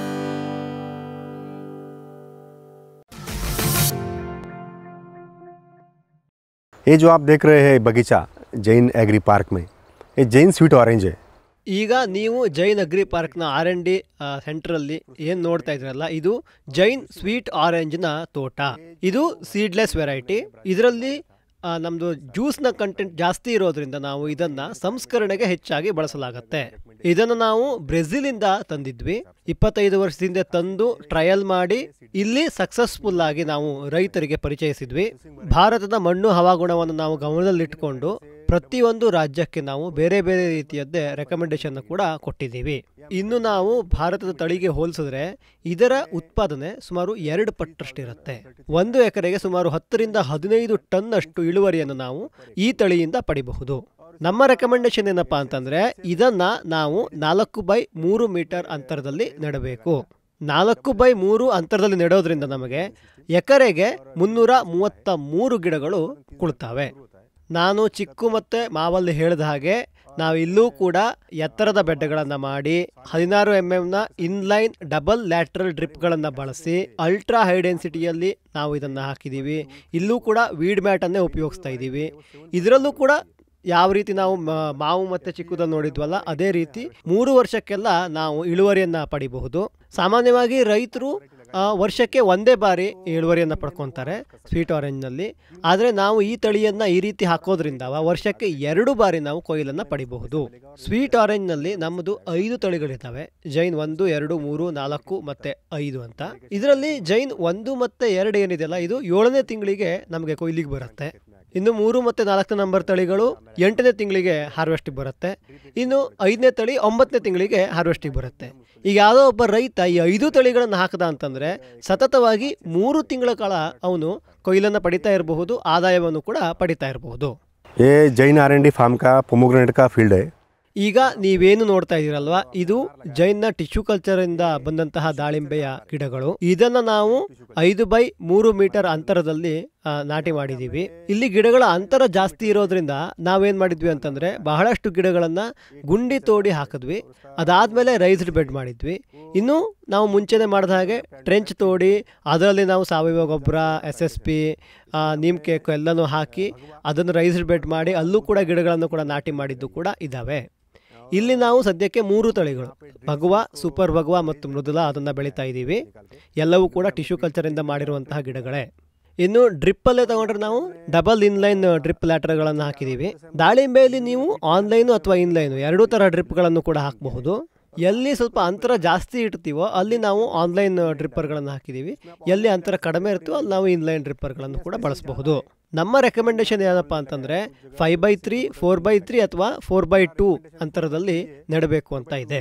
ये जो आप देख रहे हैं बगीचा जैन एग्री पार्क में, ये जैन स्वीट ऑरेंज है. ಈಗ ನೀವು ಜೈನ್ ಅಗ್ರಿ ಪಾರ್ಕ್ನ ಆರ್ ಎನ್ ಡಿ ಸೆಂಟ್ರಲ್ಲಿ ಏನು ನೋಡ್ತಾ ಇದ್ರಲ್ಲ, ಇದು ಜೈನ್ ಸ್ವೀಟ್ ಆರೆಂಜ್ನ ತೋಟ. ಇದು ಸೀಡ್ಲೆಸ್ ವೆರೈಟಿ. ಇದರಲ್ಲಿ ನಮ್ಮದು ಜ್ಯೂಸ್ನ ಕಂಟೆಂಟ್ ಜಾಸ್ತಿ ಇರೋದ್ರಿಂದ ನಾವು ಇದನ್ನು ಸಂಸ್ಕರಣೆಗೆ ಹೆಚ್ಚಾಗಿ ಬಳಸಲಾಗುತ್ತೆ. ಇದನ್ನು ನಾವು ಬ್ರೆಜಿಲಿಂದ ತಂದಿದ್ವಿ. ಇಪ್ಪತ್ತೈದು ವರ್ಷದಿಂದ ತಂದು ಟ್ರಯಲ್ ಮಾಡಿ ಇಲ್ಲಿ ಸಕ್ಸಸ್ಫುಲ್ ಆಗಿ ನಾವು ರೈತರಿಗೆ ಪರಿಚಯಿಸಿದ್ವಿ. ಭಾರತದ ಮಣ್ಣು ಹವಾಗುಣವನ್ನು ನಾವು ಗಮನದಲ್ಲಿಟ್ಟುಕೊಂಡು ಪ್ರತಿಯೊಂದು ರಾಜ್ಯಕ್ಕೆ ನಾವು ಬೇರೆ ಬೇರೆ ರೀತಿಯದ್ದೇ ರೆಕಮೆಂಡೇಶನ್ ಕೂಡ ಕೊಟ್ಟಿದ್ದೀವಿ. ಇನ್ನು ನಾವು ಭಾರತದ ತಳಿಗೆ ಹೋಲಿಸಿದ್ರೆ ಇದರ ಉತ್ಪಾದನೆ ಸುಮಾರು ಎರಡು ಪಟ್ಟಷ್ಟಿರುತ್ತೆ. ಒಂದು ಎಕರೆಗೆ ಸುಮಾರು ಹತ್ತರಿಂದ ಹದಿನೈದು ಟನ್ ಅಷ್ಟು ಇಳುವರಿಯನ್ನು ನಾವು ಈ ತಳಿಯಿಂದ ಪಡಿಬಹುದು. ನಮ್ಮ ರೆಕಮೆಂಡೇಶನ್ ಏನಪ್ಪಾ ಅಂತಂದ್ರೆ ಇದನ್ನ ನಾವು ನಾಲ್ಕು ಬೈ ಮೂರು ಮೀಟರ್ ಅಂತರದಲ್ಲಿ ನೆಡಬೇಕು. ನಾಲ್ಕು ಬೈ ಮೂರು ಅಂತರದಲ್ಲಿ ನೆಡೋದ್ರಿಂದ ನಮಗೆ ಎಕರೆಗೆ ಮುನ್ನೂರ ಮೂವತ್ತ ಮೂರು ಗಿಡಗಳು ಕೊಡ್ತವೆ. ನಾನು ಚಿಕ್ಕು ಮತ್ತು ಮಾವಲ್ಲಿ ಹೇಳಿದ ಹಾಗೆ ನಾವು ಇಲ್ಲೂ ಕೂಡ ಎತ್ತರದ ಬೆಡ್ಗಳನ್ನು ಮಾಡಿ ಹದಿನಾರು ಎಂ ಎಂನ ಇನ್ಲೈನ್ ಡಬಲ್ ಲ್ಯಾಟ್ರಲ್ ಡ್ರಿಪ್ಗಳನ್ನು ಬಳಸಿ ಅಲ್ಟ್ರಾ ಹೈ ಡೆನ್ಸಿಟಿಯಲ್ಲಿ ನಾವು ಇದನ್ನು ಹಾಕಿದ್ದೀವಿ. ಇಲ್ಲೂ ಕೂಡ ವೀಡ್ ಮ್ಯಾಟನ್ನೇ ಉಪಯೋಗಿಸ್ತಾ ಇದ್ದೀವಿ. ಇದರಲ್ಲೂ ಕೂಡ ಯಾವ ರೀತಿ ನಾವು ಮಾವು ಮತ್ತು ಚಿಕ್ಕುದಲ್ಲಿ ನೋಡಿದ್ವಲ್ಲ ಅದೇ ರೀತಿ ಮೂರು ವರ್ಷಕ್ಕೆಲ್ಲ ನಾವು ಇಳುವರಿಯನ್ನು ಪಡಿಬಹುದು. ಸಾಮಾನ್ಯವಾಗಿ ರೈತರು ವರ್ಷಕ್ಕೆ ಒಂದೇ ಬಾರಿ ಇಳುವರಿಯನ್ನು ಪಡ್ಕೊತಾರೆ ಸ್ವೀಟ್ ಆರೆಂಜ್ನಲ್ಲಿ. ಆದರೆ ನಾವು ಈ ತಳಿಯನ್ನು ಈ ರೀತಿ ಹಾಕೋದ್ರಿಂದ ವರ್ಷಕ್ಕೆ ಎರಡು ಬಾರಿ ನಾವು ಕೊಯ್ಲನ್ನು ಪಡಿಬಹುದು. ಸ್ವೀಟ್ ಆರೆಂಜ್ನಲ್ಲಿ ನಮ್ಮದು ಐದು ತಳಿಗಳಿದ್ದಾವೆ. ಜೈನ್ ಒಂದು, ಎರಡು, ಮೂರು, ನಾಲ್ಕು ಮತ್ತು ಐದು ಅಂತ. ಇದರಲ್ಲಿ ಜೈನ್ ಒಂದು ಮತ್ತು ಎರಡು ಏನಿದೆಯಲ್ಲ ಇದು ಏಳನೇ ತಿಂಗಳಿಗೆ ನಮಗೆ ಕೊಯ್ಲಿಗೆ ಬರುತ್ತೆ. ಇನ್ನು ಮೂರು ಮತ್ತು ನಾಲ್ಕನೇ ನಂಬರ್ ತಳಿಗಳು ಎಂಟನೇ ತಿಂಗಳಿಗೆ ಹಾರ್ವೆಸ್ಟಿಗೆ ಬರುತ್ತೆ. ಇನ್ನು ಐದನೇ ತಳಿ ಒಂಬತ್ತನೇ ತಿಂಗಳಿಗೆ ಹಾರ್ವೆಸ್ಟಿಗೆ ಬರುತ್ತೆ. ಈಗ ಯಾವುದೋ ಒಬ್ಬ ರೈತ ಈ ಐದು ತಳಿಗಳನ್ನು ಹಾಕದ ಅಂತಂದರೆ ಸತತವಾಗಿ ಮೂರು ತಿಂಗಳ ಕಾಲ ಅವನು ಕೊಯ್ಲನ್ನು ಪಡಿತಾ ಇರಬಹುದು, ಆದಾಯವನ್ನು ಕೂಡ ಪಡಿತಾ ಇರಬಹುದು. ये Jain R and D farm का पोमोग्रेनेट का फील्ड है. ಈಗ ನೀವೇನು ನೋಡ್ತಾ ಇದ್ದೀರಲ್ವಾ ಇದು ಜೈನ್ನ ಟಿಶ್ಯೂ ಕಲ್ಚರ್ ಇಂದ ಬಂದಂತಹ ದಾಳಿಂಬೆಯ ಗಿಡಗಳು. ಇದನ್ನ ನಾವು ಐದು ಬೈ ಮೂರು ಮೀಟರ್ ಅಂತರದಲ್ಲಿ ನಾಟಿ ಮಾಡಿದೀವಿ. ಇಲ್ಲಿ ಗಿಡಗಳ ಅಂತರ ಜಾಸ್ತಿ ಇರೋದ್ರಿಂದ ನಾವೇನ್ ಮಾಡಿದ್ವಿ ಅಂತಂದ್ರೆ ಬಹಳಷ್ಟು ಗಿಡಗಳನ್ನ ಗುಂಡಿ ತೋಡಿ ಹಾಕಿದ್ವಿ. ಅದಾದ್ಮೇಲೆ ರೈಸ್ಡ್ ಬೆಡ್ ಮಾಡಿದ್ವಿ. ಇನ್ನು ನಾವು ಮುಂಚೆನೆ ಮಾಡಿದ ಹಾಗೆ ಟ್ರೆಂಚ್ ತೋಡಿ ಅದರಲ್ಲಿ ನಾವು ಸಾವಯವ ಗೊಬ್ಬರ, S S P, neem cake ಎಲ್ಲನೂ ಹಾಕಿ ಅದನ್ನು ರೈಸ್ಡ್ ಬೆಡ್ ಮಾಡಿ ಅಲ್ಲೂ ಕೂಡ ಗಿಡಗಳನ್ನು ಕೂಡ ನಾಟಿ ಮಾಡಿದ್ದು ಕೂಡ ಇದ್ದಾವೆ. ಇಲ್ಲಿ ನಾವು ಸದ್ಯಕ್ಕೆ ಮೂರು ತಳಿಗಳು ಭಗವಾ, ಸೂಪರ್ ಭಗವಾ ಮತ್ತು ಮೃದುಲಾ ಅದನ್ನು ಬೆಳೀತಾ ಇದ್ದೀವಿ. ಎಲ್ಲವೂ ಕೂಡ ಟಿಶ್ಯೂ ಕಲ್ಚರಿಂದ ಮಾಡಿರುವಂತಹ ಗಿಡಗಳೇ. ಇನ್ನು ಡ್ರಿಪ್ಪಲ್ಲೇ ತಗೊಂಡ್ರೆ ನಾವು ಡಬಲ್ ಇನ್ಲೈನ್ ಡ್ರಿಪ್ ಲ್ಯಾಟರ್ಗಳನ್ನು ಹಾಕಿದ್ದೀವಿ. ದಾಳಿಂಬೆಯಲ್ಲಿ ನೀವು ಆನ್ಲೈನು ಅಥವಾ ಇನ್ಲೈನು ಎರಡೂ ಥರ ಡ್ರಿಪ್ಗಳನ್ನು ಕೂಡ ಹಾಕಬಹುದು. ಎಲ್ಲಿ ಸ್ವಲ್ಪ ಅಂತರ ಜಾಸ್ತಿ ಇಡ್ತೀವೋ ಅಲ್ಲಿ ನಾವು ಆನ್ಲೈನ್ ಡ್ರಿಪ್ಪರ್ಗಳನ್ನು ಹಾಕಿದ್ದೀವಿ. ಎಲ್ಲಿ ಅಂತರ ಕಡಿಮೆ ಇರ್ತೀವೋ ಅಲ್ಲಿ ನಾವು ಇನ್ಲೈನ್ ಡ್ರಿಪ್ಪರ್ಗಳನ್ನು ಕೂಡ ಬಳಸಬಹುದು. ನಮ್ಮ ರೆಕಮೆಂಡೇಶನ್ ಏನಪ್ಪ ಅಂತಂದರೆ five by three four by three ಅಥವಾ ಫೋರ್ ಬೈ ಟೂ ಅಂತರದಲ್ಲಿ ನೆಡಬೇಕು ಅಂತ ಇದೆ.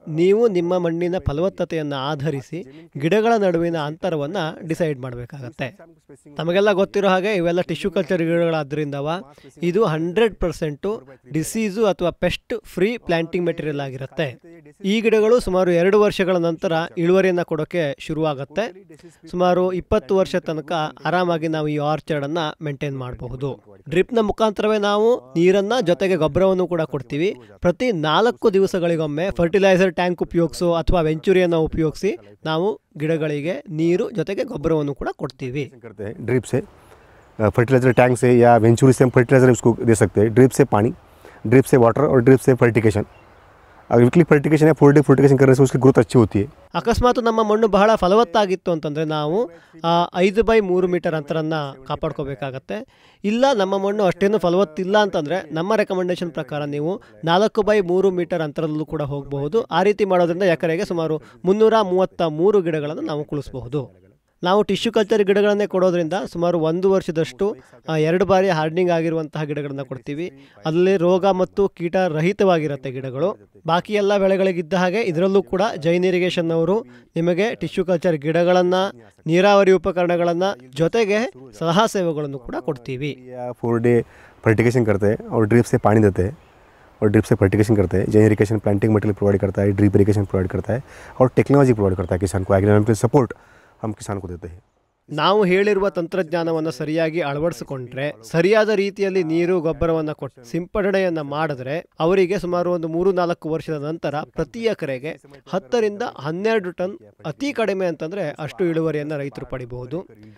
ನೀವು ನಿಮ್ಮ ಮಣ್ಣಿನ ಫಲವತ್ತತೆಯನ್ನು ಆಧರಿಸಿ ಗಿಡಗಳ ನಡುವಿನ ಅಂತರವನ್ನು ಡಿಸೈಡ್ ಮಾಡಬೇಕಾಗತ್ತೆ. ತಮಗೆಲ್ಲ ಗೊತ್ತಿರೋ ಹಾಗೆ ಇವೆಲ್ಲ ಟಿಶ್ಯೂ ಕಲ್ಚರ್ ಗಿಡಗಳಾದ್ರಿಂದವ ಇದು ಹಂಡ್ರೆಡ್ ಪರ್ಸೆಂಟು ಡಿಸೀಸು ಅಥವಾ ಪೆಸ್ಟ್ ಫ್ರೀ ಪ್ಲಾಂಟಿಂಗ್ ಮೆಟೀರಿಯಲ್ ಆಗಿರುತ್ತೆ. ಈ ಗಿಡಗಳು ಸುಮಾರು ಎರಡು ವರ್ಷಗಳ ನಂತರ ಇಳುವರಿಯನ್ನು ಕೊಡೋಕ್ಕೆ ಶುರುವಾಗುತ್ತೆ. ಸುಮಾರು ಇಪ್ಪತ್ತು ವರ್ಷ ತನಕ ಆರಾಮಾಗಿ ನಾವು ಈ ಆರ್ಚರ್ಡನ್ನು ಮೇಂಟೈನ್ ಮಾಡಬಹುದು. ಡ್ರಿಪ್ನ ಮುಖಾಂತರವೇ ನಾವು ನೀರನ್ನು ಜೊತೆಗೆ ಗೊಬ್ಬರವನ್ನು ಕೂಡ ಕೊಡ್ತೀವಿ. ಪ್ರತಿ ನಾಲ್ಕು ದಿವಸಗಳಿಗೊಮ್ಮೆ ಫರ್ಟಿಲೈಸರ್ ಟ್ಯಾಂಕ್ ಉಪಯೋಗಿಸೋ ಅಥವಾ ವೆಂಚುರಿಯನ್ನು ಉಪಯೋಗಿಸಿ ನಾವು ಗಿಡಗಳಿಗೆ ನೀರು ಜೊತೆಗೆ ಗೊಬ್ಬರವನ್ನು ಕೂಡ ಕೊಡ್ತೀವಿ. ड्रिप से फर्टिलाइजर टैंक से या वेंचुरी से हम फर्टिलाइजर उसको दे सकते हैं. ड्रिप से पानी, ड्रिप से वाटर और ड्रिप से फर्टिगेशन. अगर वीकली फर्टिगेशन या फोर डे फर्टिगेशन करने से उसकी ग्रोथ अच्छी होती है. ಅಕಸ್ಮಾತ್ ನಮ್ಮ ಮಣ್ಣು ಬಹಳ ಫಲವತ್ತಾಗಿತ್ತು ಅಂತಂದರೆ ನಾವು ಐದು ಬೈ ಮೂರು ಮೀಟರ್ ಅಂತರನ್ನು ಕಾಪಾಡ್ಕೋಬೇಕಾಗತ್ತೆ. ಇಲ್ಲ ನಮ್ಮ ಮಣ್ಣು ಅಷ್ಟೇನು ಫಲವತ್ತಿಲ್ಲ ಅಂತಂದರೆ ನಮ್ಮ ರೆಕಮೆಂಡೇಶನ್ ಪ್ರಕಾರ ನೀವು ನಾಲ್ಕು ಬೈ ಮೂರು ಮೀಟರ್ ಅಂತರದಲ್ಲೂ ಕೂಡ ಹೋಗಬಹುದು. ಆ ರೀತಿ ಮಾಡೋದ್ರಿಂದ ಎಕರೆಗೆ ಸುಮಾರು ಮುನ್ನೂರ ಮೂವತ್ತ ಮೂರು ಗಿಡಗಳನ್ನು ನಾವು ಕುಳಿಸಬಹುದು. ನಾವು ಟಿಶ್ಯೂ ಕಲ್ಚರ್ ಗಿಡಗಳನ್ನೇ ಕೊಡೋದ್ರಿಂದ ಸುಮಾರು ಒಂದು ವರ್ಷದಷ್ಟು ಎರಡು ಬಾರಿ ಹಾರ್ಡ್ನಿಂಗ್ ಆಗಿರುವಂತಹ ಗಿಡಗಳನ್ನು ಕೊಡ್ತೀವಿ. ಅಲ್ಲಿ ರೋಗ ಮತ್ತು ಕೀಟ ರಹಿತವಾಗಿರುತ್ತೆ ಗಿಡಗಳು. ಬಾಕಿ ಎಲ್ಲ ಬೆಳೆಗಳಿಗಿದ್ದ ಹಾಗೆ ಇದರಲ್ಲೂ ಕೂಡ ಜೈನ್ ಇರಿಗೇಷನ್ ಅವರು ನಿಮಗೆ ಟಿಶ್ಯೂ ಕಲ್ಚರ್ ಗಿಡಗಳನ್ನು, ನೀರಾವರಿ ಉಪಕರಣಗಳನ್ನು ಜೊತೆಗೆ ಸಲಹಾ ಸೇವೆಗಳನ್ನು ಕೂಡ ಕೊಡ್ತೀವಿ. फोर डे फर्टिगेशन करते हैं और ड्रिप से पानी देते हैं और ड्रिप से फर्टिगेशन करते हैं. Jain irrigation planting material provide करता है, ड्रिप इरिगेशन प्रोवाइड करता है और टेक्नोलॉजी प्रोवाइड करता है किसान को. एग्रीकल्चर सपोर्ट हम किसान को देते हैं. ನಾವು ಹೇಳಿರುವ ತಂತ್ರಜ್ಞಾನವನ್ನು ಸರಿಯಾಗಿ ಅಳವಡಿಸಿಕೊಂಡ್ರೆ, ಸರಿಯಾದ ರೀತಿಯಲ್ಲಿ ನೀರು ಗೊಬ್ಬರವನ್ನು ಕೊಟ್ಟು ಸಿಂಪಡಣೆಯನ್ನು ಮಾಡಿದ್ರೆ ಅವರಿಗೆ ಸುಮಾರು ಒಂದು ಮೂರು ನಾಲ್ಕು ವರ್ಷದ ನಂತರ ಪ್ರತಿ ಎಕರೆಗೆ ಹತ್ತರಿಂದ ಹನ್ನೆರಡು ಟನ್, ಅತಿ ಕಡಿಮೆ ಅಂತಂದರೆ ಅಷ್ಟು ಇಳುವರಿಯನ್ನು ರೈತರು ಪಡಿಬಹುದು.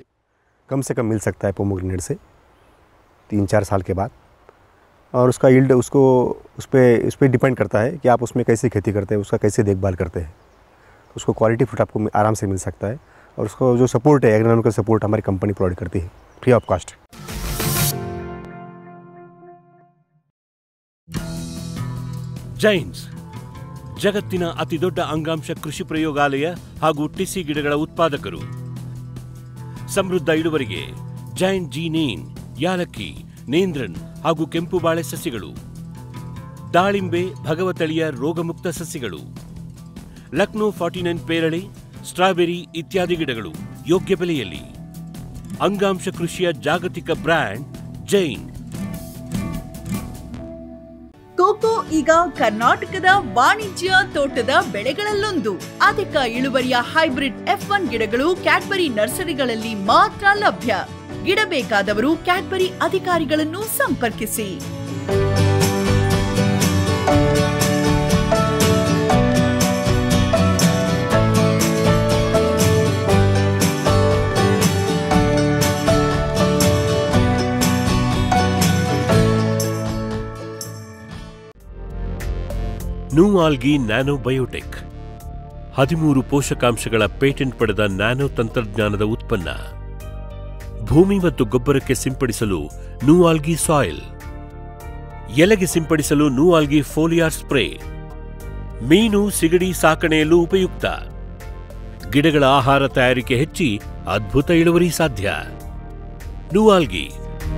कम से कम मिल सकता है पोमोग्रेनेट से तीन चार साल के बाद. और उसका यील्ड उसको उस पर उस पर डिपेंड करता है कि आप उसमें कैसे खेती करते हैं, उसका कैसे देखभाल करते हैं. उसको क्वालिटी फ्रूट आपको आराम से मिल सकता है. और उसको जो सपोर्ट है, एग्रीकल्चर सपोर्ट हमारी कंपनी प्रोवाइड करती है फ्री ऑफ कास्ट. ಜೈನ್ಸ್ ಜಗತ್ತಿನ ಅತಿ ದೊಡ್ಡ ಅಂಗಾಂಶ ಕೃಷಿ ಪ್ರಯೋಗಾಲಯ ಹಾಗೂ ಟಿಸಿ ಗಿಡಗಳ ಉತ್ಪಾದಕರು. ಸಮೃದ್ಧ ಇಳುವರಿಗೆ ಜೈನ್ ಜೀನೇನ್, ಯಾಲಕ್ಕಿ, ನೇಂದ್ರನ್ ಹಾಗೂ ಕೆಂಪು ಬಾಳೆ ಸಸಿಗಳು, ದಾಳಿಂಬೆ, ಭಗವತಳಿಯ ರೋಗಮುಕ್ತ ಸಸಿಗಳು, ಲಕ್ನೋ ಫಾರ್ಟಿ ನೈನ್ ಪೇರಳೆ, ಸ್ಟ್ರಾಬೆರಿ ಇತ್ಯಾದಿ ಗಿಡಗಳು ಯೋಗ್ಯ ಬೆಲೆಯಲ್ಲಿ. ಅಂಗಾಂಶ ಕೃಷಿಯ ಜಾಗತಿಕ ಬ್ರ್ಯಾಂಡ್ ಜೈನ್. ಕೋಕೋ ಈಗ ಕರ್ನಾಟಕದ ವಾಣಿಜ್ಯ ತೋಟದ ಬೆಳೆಗಳಲ್ಲೊಂದು. ಅಧಿಕ ಇಳುವರಿಯ ಹೈಬ್ರಿಡ್ ಎಫ್ ಒನ್ ಗಿಡಗಳು ಕ್ಯಾಡ್ಬರಿ ನರ್ಸರಿಗಳಲ್ಲಿ ಮಾತ್ರ ಲಭ್ಯ. ಗಿಡ ಬೇಕಾದವರು ಕ್ಯಾಡ್ಬರಿ ಅಧಿಕಾರಿಗಳನ್ನು ಸಂಪರ್ಕಿಸಿ. ನೂಆಲ್ಗಿ ನ್ಯಾನೋ ಬಯೋಟೆಕ್ ಹದಿಮೂರು ಪೋಷಕಾಂಶಗಳ ಪೇಟೆಂಟ್ ಪಡೆದ ನ್ಯಾನೋ ತಂತ್ರಜ್ಞಾನದ ಉತ್ಪನ್ನ. ಭೂಮಿ ಮತ್ತು ಗೊಬ್ಬರಕ್ಕೆ ಸಿಂಪಡಿಸಲು ನೂಆಲ್ಗಿ ಸಾಯಿಲ್, ಎಲೆಗೆ ಸಿಂಪಡಿಸಲು ನೂಆಲ್ಗಿ ಫೋಲಿಯಾರ್ ಸ್ಪ್ರೇ, ಮೀನು ಸಿಗಡಿ ಸಾಕಣೆಯಲ್ಲೂ ಉಪಯುಕ್ತ. ಗಿಡಗಳ ಆಹಾರ ತಯಾರಿಕೆ ಹೆಚ್ಚಿ ಅದ್ಭುತ ಇಳುವರಿ ಸಾಧ್ಯ. ನೂಆಲ್ಗಿ.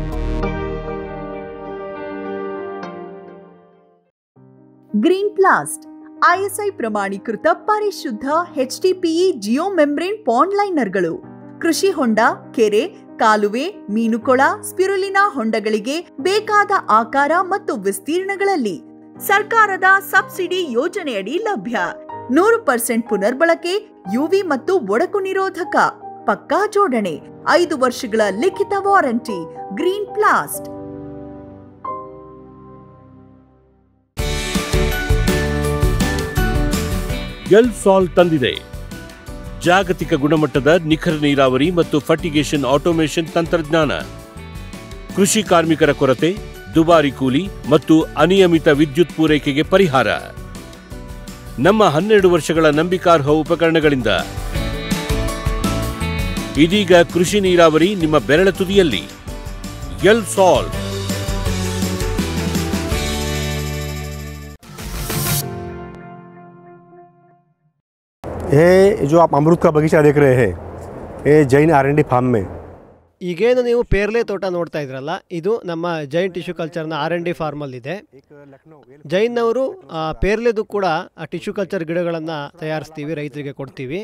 ಗ್ರೀನ್ ಪ್ಲಾಸ್ಟ್ ಐಎಸ್ಐ ಪ್ರಮಾಣೀಕೃತ ಪರಿಶುದ್ಧ ಎಚ್ಡಿಪಿಇ ಜಿಯೋ ಮೆಂಬ್ರೇನ್ ಪಾಂಡ್ ಲೈನರ್ಗಳು. ಕೃಷಿ ಹೊಂಡ, ಕೆರೆ, ಕಾಲುವೆ, ಮೀನುಕೊಳ, ಸ್ಪಿರುಲಿನಾ ಹೊಂಡಗಳಿಗೆ ಬೇಕಾದ ಆಕಾರ ಮತ್ತು ವಿಸ್ತೀರ್ಣಗಳಲ್ಲಿ ಸರ್ಕಾರದ ಸಬ್ಸಿಡಿ ಯೋಜನೆಯಡಿ ಲಭ್ಯ. ನೂರು ಪರ್ಸೆಂಟ್ ಪುನರ್ಬಳಕೆ, ಯುವಿ ಮತ್ತು ಒಡಕು ನಿರೋಧಕ, ಪಕ್ಕಾ ಜೋಡಣೆ, ಐದು ವರ್ಷಗಳ ಲಿಖಿತ ವಾರಂಟಿ. ಗ್ರೀನ್ ಪ್ಲಾಸ್ಟ್. ಎಲ್ ಸಾಲ್ ತಂದಿದೆ ಜಾಗತಿಕ ಗುಣಮಟ್ಟದ ನಿಖರ ನೀರಾವರಿ ಮತ್ತು ಫರ್ಟಿಗೇಷನ್ ಆಟೋಮೇಷನ್ ತಂತ್ರಜ್ಞಾನ. ಕೃಷಿ ಕಾರ್ಮಿಕರ ಕೊರತೆ, ದುಬಾರಿ ಕೂಲಿ ಮತ್ತು ಅನಿಯಮಿತ ವಿದ್ಯುತ್ ಪೂರೈಕೆಗೆ ಪರಿಹಾರ. ನಮ್ಮ ಹನ್ನೆರಡು ವರ್ಷಗಳ ನಂಬಿಕಾರ್ಹ ಉಪಕರಣಗಳಿಂದ ಇದೀಗ ಕೃಷಿ ನೀರಾವರಿ ನಿಮ್ಮ ಬೆರಳ ತುದಿಯಲ್ಲಿ. ಎಲ್ ಸಾಲ್. ये जो आप अमरूद का बगीचा देख रहे हैं, ये Jain R and D farm में ಈಗೇನು ನೀವು ಪೇರ್ಲೆ ತೋಟ ನೋಡ್ತಾ ಇದ್ರಲ್ಲ, ಇದು ನಮ್ಮ ಜೈನ್ ಟಿಶ್ಯೂ ಕಲ್ಚರ್ನ ಆರ್ ಎನ್ ಡಿ ಫಾರ್ಮಲ್ಲಿದೆ. ಜೈನ್ನವರು ಪೇರ್ಲೆದು ಕೂಡ ಆ ಟಿಶ್ಯೂ ಕಲ್ಚರ್ ಗಿಡಗಳನ್ನು ತಯಾರಿಸ್ತೀವಿ, ರೈತರಿಗೆ ಕೊಡ್ತೀವಿ.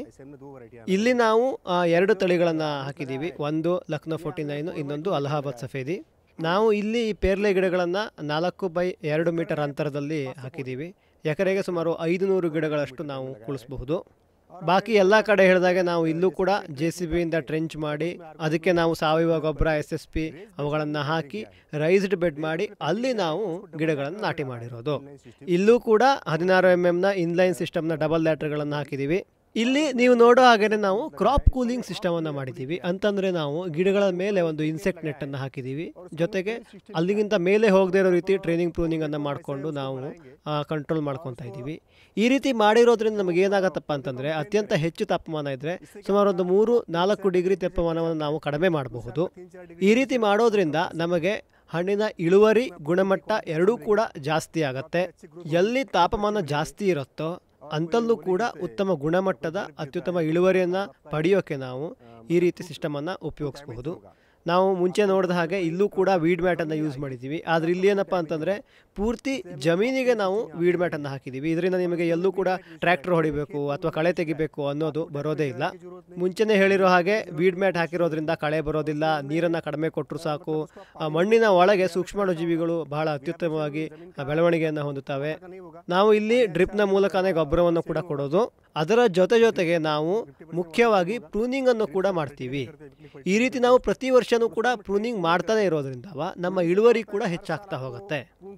ಇಲ್ಲಿ ನಾವು ಆ, ಎರಡು ತಳಿಗಳನ್ನು ಹಾಕಿದ್ದೀವಿ. ಒಂದು ಲಕ್ನೋ ಫೋರ್ಟಿ ನೈನು, ಇನ್ನೊಂದು ಅಲಹಾಬಾದ್ ಸಫೇದಿ. ನಾವು ಇಲ್ಲಿ ಈ ಪೇರ್ಲೆ ಗಿಡಗಳನ್ನು ನಾಲ್ಕು ಬೈ ಎರಡು ಮೀಟರ್ ಅಂತರದಲ್ಲಿ ಹಾಕಿದ್ದೀವಿ. ಎಕರೆಗೆ ಸುಮಾರು ಐದು ನೂರು ಗಿಡಗಳಷ್ಟು ನಾವು ಕುಳಿಸಬಹುದು. ಬಾಕಿ ಎಲ್ಲ ಕಡೆ ಹೇಳಿದಾಗೆ ನಾವು ಇಲ್ಲೂ ಕೂಡ ಜೆ ಸಿ ಬಿಯಿಂದ ಟ್ರೆಂಚ್ ಮಾಡಿ ಅದಕ್ಕೆ ನಾವು ಸಾವಯವ ಗೊಬ್ಬರ, ಎಸ್ ಎಸ್ ಪಿ ಅವುಗಳನ್ನು ಹಾಕಿ ರೈಸ್ಡ್ ಬೆಡ್ ಮಾಡಿ ಅಲ್ಲಿ ನಾವು ಗಿಡಗಳನ್ನು ನಾಟಿ ಮಾಡಿರೋದು. ಇಲ್ಲೂ ಕೂಡ ಹದಿನಾರು ಎಮ್ ಎಮ್ನ ಇನ್ಲೈನ್ ಸಿಸ್ಟಮ್ನ ಡಬಲ್ ಲ್ಯಾಟ್ರ್ಗಳನ್ನು ಹಾಕಿದ್ದೀವಿ. ಇಲ್ಲಿ ನೀವು ನೋಡೋ ಹಾಗೆ ನಾವು ಕ್ರಾಪ್ ಕೂಲಿಂಗ್ ಸಿಸ್ಟಮನ್ನು ಮಾಡಿದ್ದೀವಿ. ಅಂತಂದರೆ ನಾವು ಗಿಡಗಳ ಮೇಲೆ ಒಂದು ಇನ್ಸೆಕ್ಟ್ ನೆಟ್ಟನ್ನು ಹಾಕಿದ್ದೀವಿ. ಜೊತೆಗೆ ಅಲ್ಲಿಗಿಂತ ಮೇಲೆ ಹೋಗದೇ ಇರೋ ರೀತಿ ಟ್ರೈನಿಂಗ್ ಪ್ರೂನಿಂಗನ್ನು ಮಾಡಿಕೊಂಡು ನಾವು ಕಂಟ್ರೋಲ್ ಮಾಡ್ಕೊತಾ ಇದ್ದೀವಿ. ಈ ರೀತಿ ಮಾಡಿರೋದ್ರಿಂದ ನಮಗೆ ಏನಾಗತ್ತಪ್ಪ ಅಂತಂದರೆ, ಅತ್ಯಂತ ಹೆಚ್ಚು ತಾಪಮಾನ ಇದ್ದರೆ ಸುಮಾರು ಒಂದು ಮೂರು ನಾಲ್ಕು ಡಿಗ್ರಿ ತಾಪಮಾನವನ್ನು ನಾವು ಕಡಿಮೆ ಮಾಡಬಹುದು. ಈ ರೀತಿ ಮಾಡೋದ್ರಿಂದ ನಮಗೆ ಹಣ್ಣಿನ ಇಳುವರಿ, ಗುಣಮಟ್ಟ ಎರಡೂ ಕೂಡ ಜಾಸ್ತಿ ಆಗತ್ತೆ. ಎಲ್ಲಿ ತಾಪಮಾನ ಜಾಸ್ತಿ ಇರುತ್ತೋ ಅಂತಲ್ಲೂ ಕೂಡ ಉತ್ತಮ ಗುಣಮಟ್ಟದ ಅತ್ಯುತ್ತಮ ಇಳುವರಿಯನ್ನು ಪಡೆಯೋಕ್ಕೆ ನಾವು ಈ ರೀತಿ ಸಿಸ್ಟಮನ್ನು ಉಪಯೋಗಿಸಬಹುದು. ನಾವು ಮುಂಚೆ ನೋಡಿದ ಹಾಗೆ ಇಲ್ಲೂ ಕೂಡ ವೀಡ್ ಮ್ಯಾಟನ್ನು ಯೂಸ್ ಮಾಡಿದ್ದೀವಿ. ಆದರೆ ಇಲ್ಲಿ ಏನಪ್ಪ ಅಂತಂದರೆ ಪೂರ್ತಿ ಜಮೀನಿಗೆ ನಾವು ವೀಡ್ ಮ್ಯಾಟನ್ನು ಹಾಕಿದ್ದೀವಿ. ಇದರಿಂದ ನಿಮಗೆ ಎಲ್ಲೂ ಕೂಡ ಟ್ರ್ಯಾಕ್ಟರ್ ಹೊಡಿಬೇಕು ಅಥವಾ ಕಳೆ ತೆಗಿಬೇಕು ಅನ್ನೋದು ಬರೋದೇ ಇಲ್ಲ. ಮುಂಚೆನೇ ಹೇಳಿರೋ ಹಾಗೆ ವೀಡ್ ಮ್ಯಾಟ್ ಹಾಕಿರೋದ್ರಿಂದ ಕಳೆ ಬರೋದಿಲ್ಲ, ನೀರನ್ನು ಕಡಿಮೆ ಕೊಟ್ಟರು ಸಾಕು. ಮಣ್ಣಿನ ಒಳಗೆ ಸೂಕ್ಷ್ಮಾಣುಜೀವಿಗಳು ಬಹಳ ಅತ್ಯುತ್ತಮವಾಗಿ ಬೆಳವಣಿಗೆಯನ್ನು ಹೊಂದುತ್ತವೆ. ನಾವು ಇಲ್ಲಿ ಡ್ರಿಪ್ನ ಮೂಲಕನೇ ಗೊಬ್ಬರವನ್ನು ಕೂಡ ಕೊಡೋದು. ಅದರ ಜೊತೆ ಜೊತೆಗೆ ನಾವು ಮುಖ್ಯವಾಗಿ ಪ್ರೂನಿಂಗ್ ಅನ್ನು ಕೂಡ ಮಾಡ್ತೀವಿ. ಈ ರೀತಿ ನಾವು ಪ್ರತಿ ವರ್ಷನೂ ಕೂಡ ಪ್ರೂನಿಂಗ್ ಮಾಡ್ತಾನೆ ಇರೋದ್ರಿಂದ ನಮ್ಮ ಇಳುವರಿ ಕೂಡ ಹೆಚ್ಚಾಗ್ತಾ ಹೋಗುತ್ತೆ.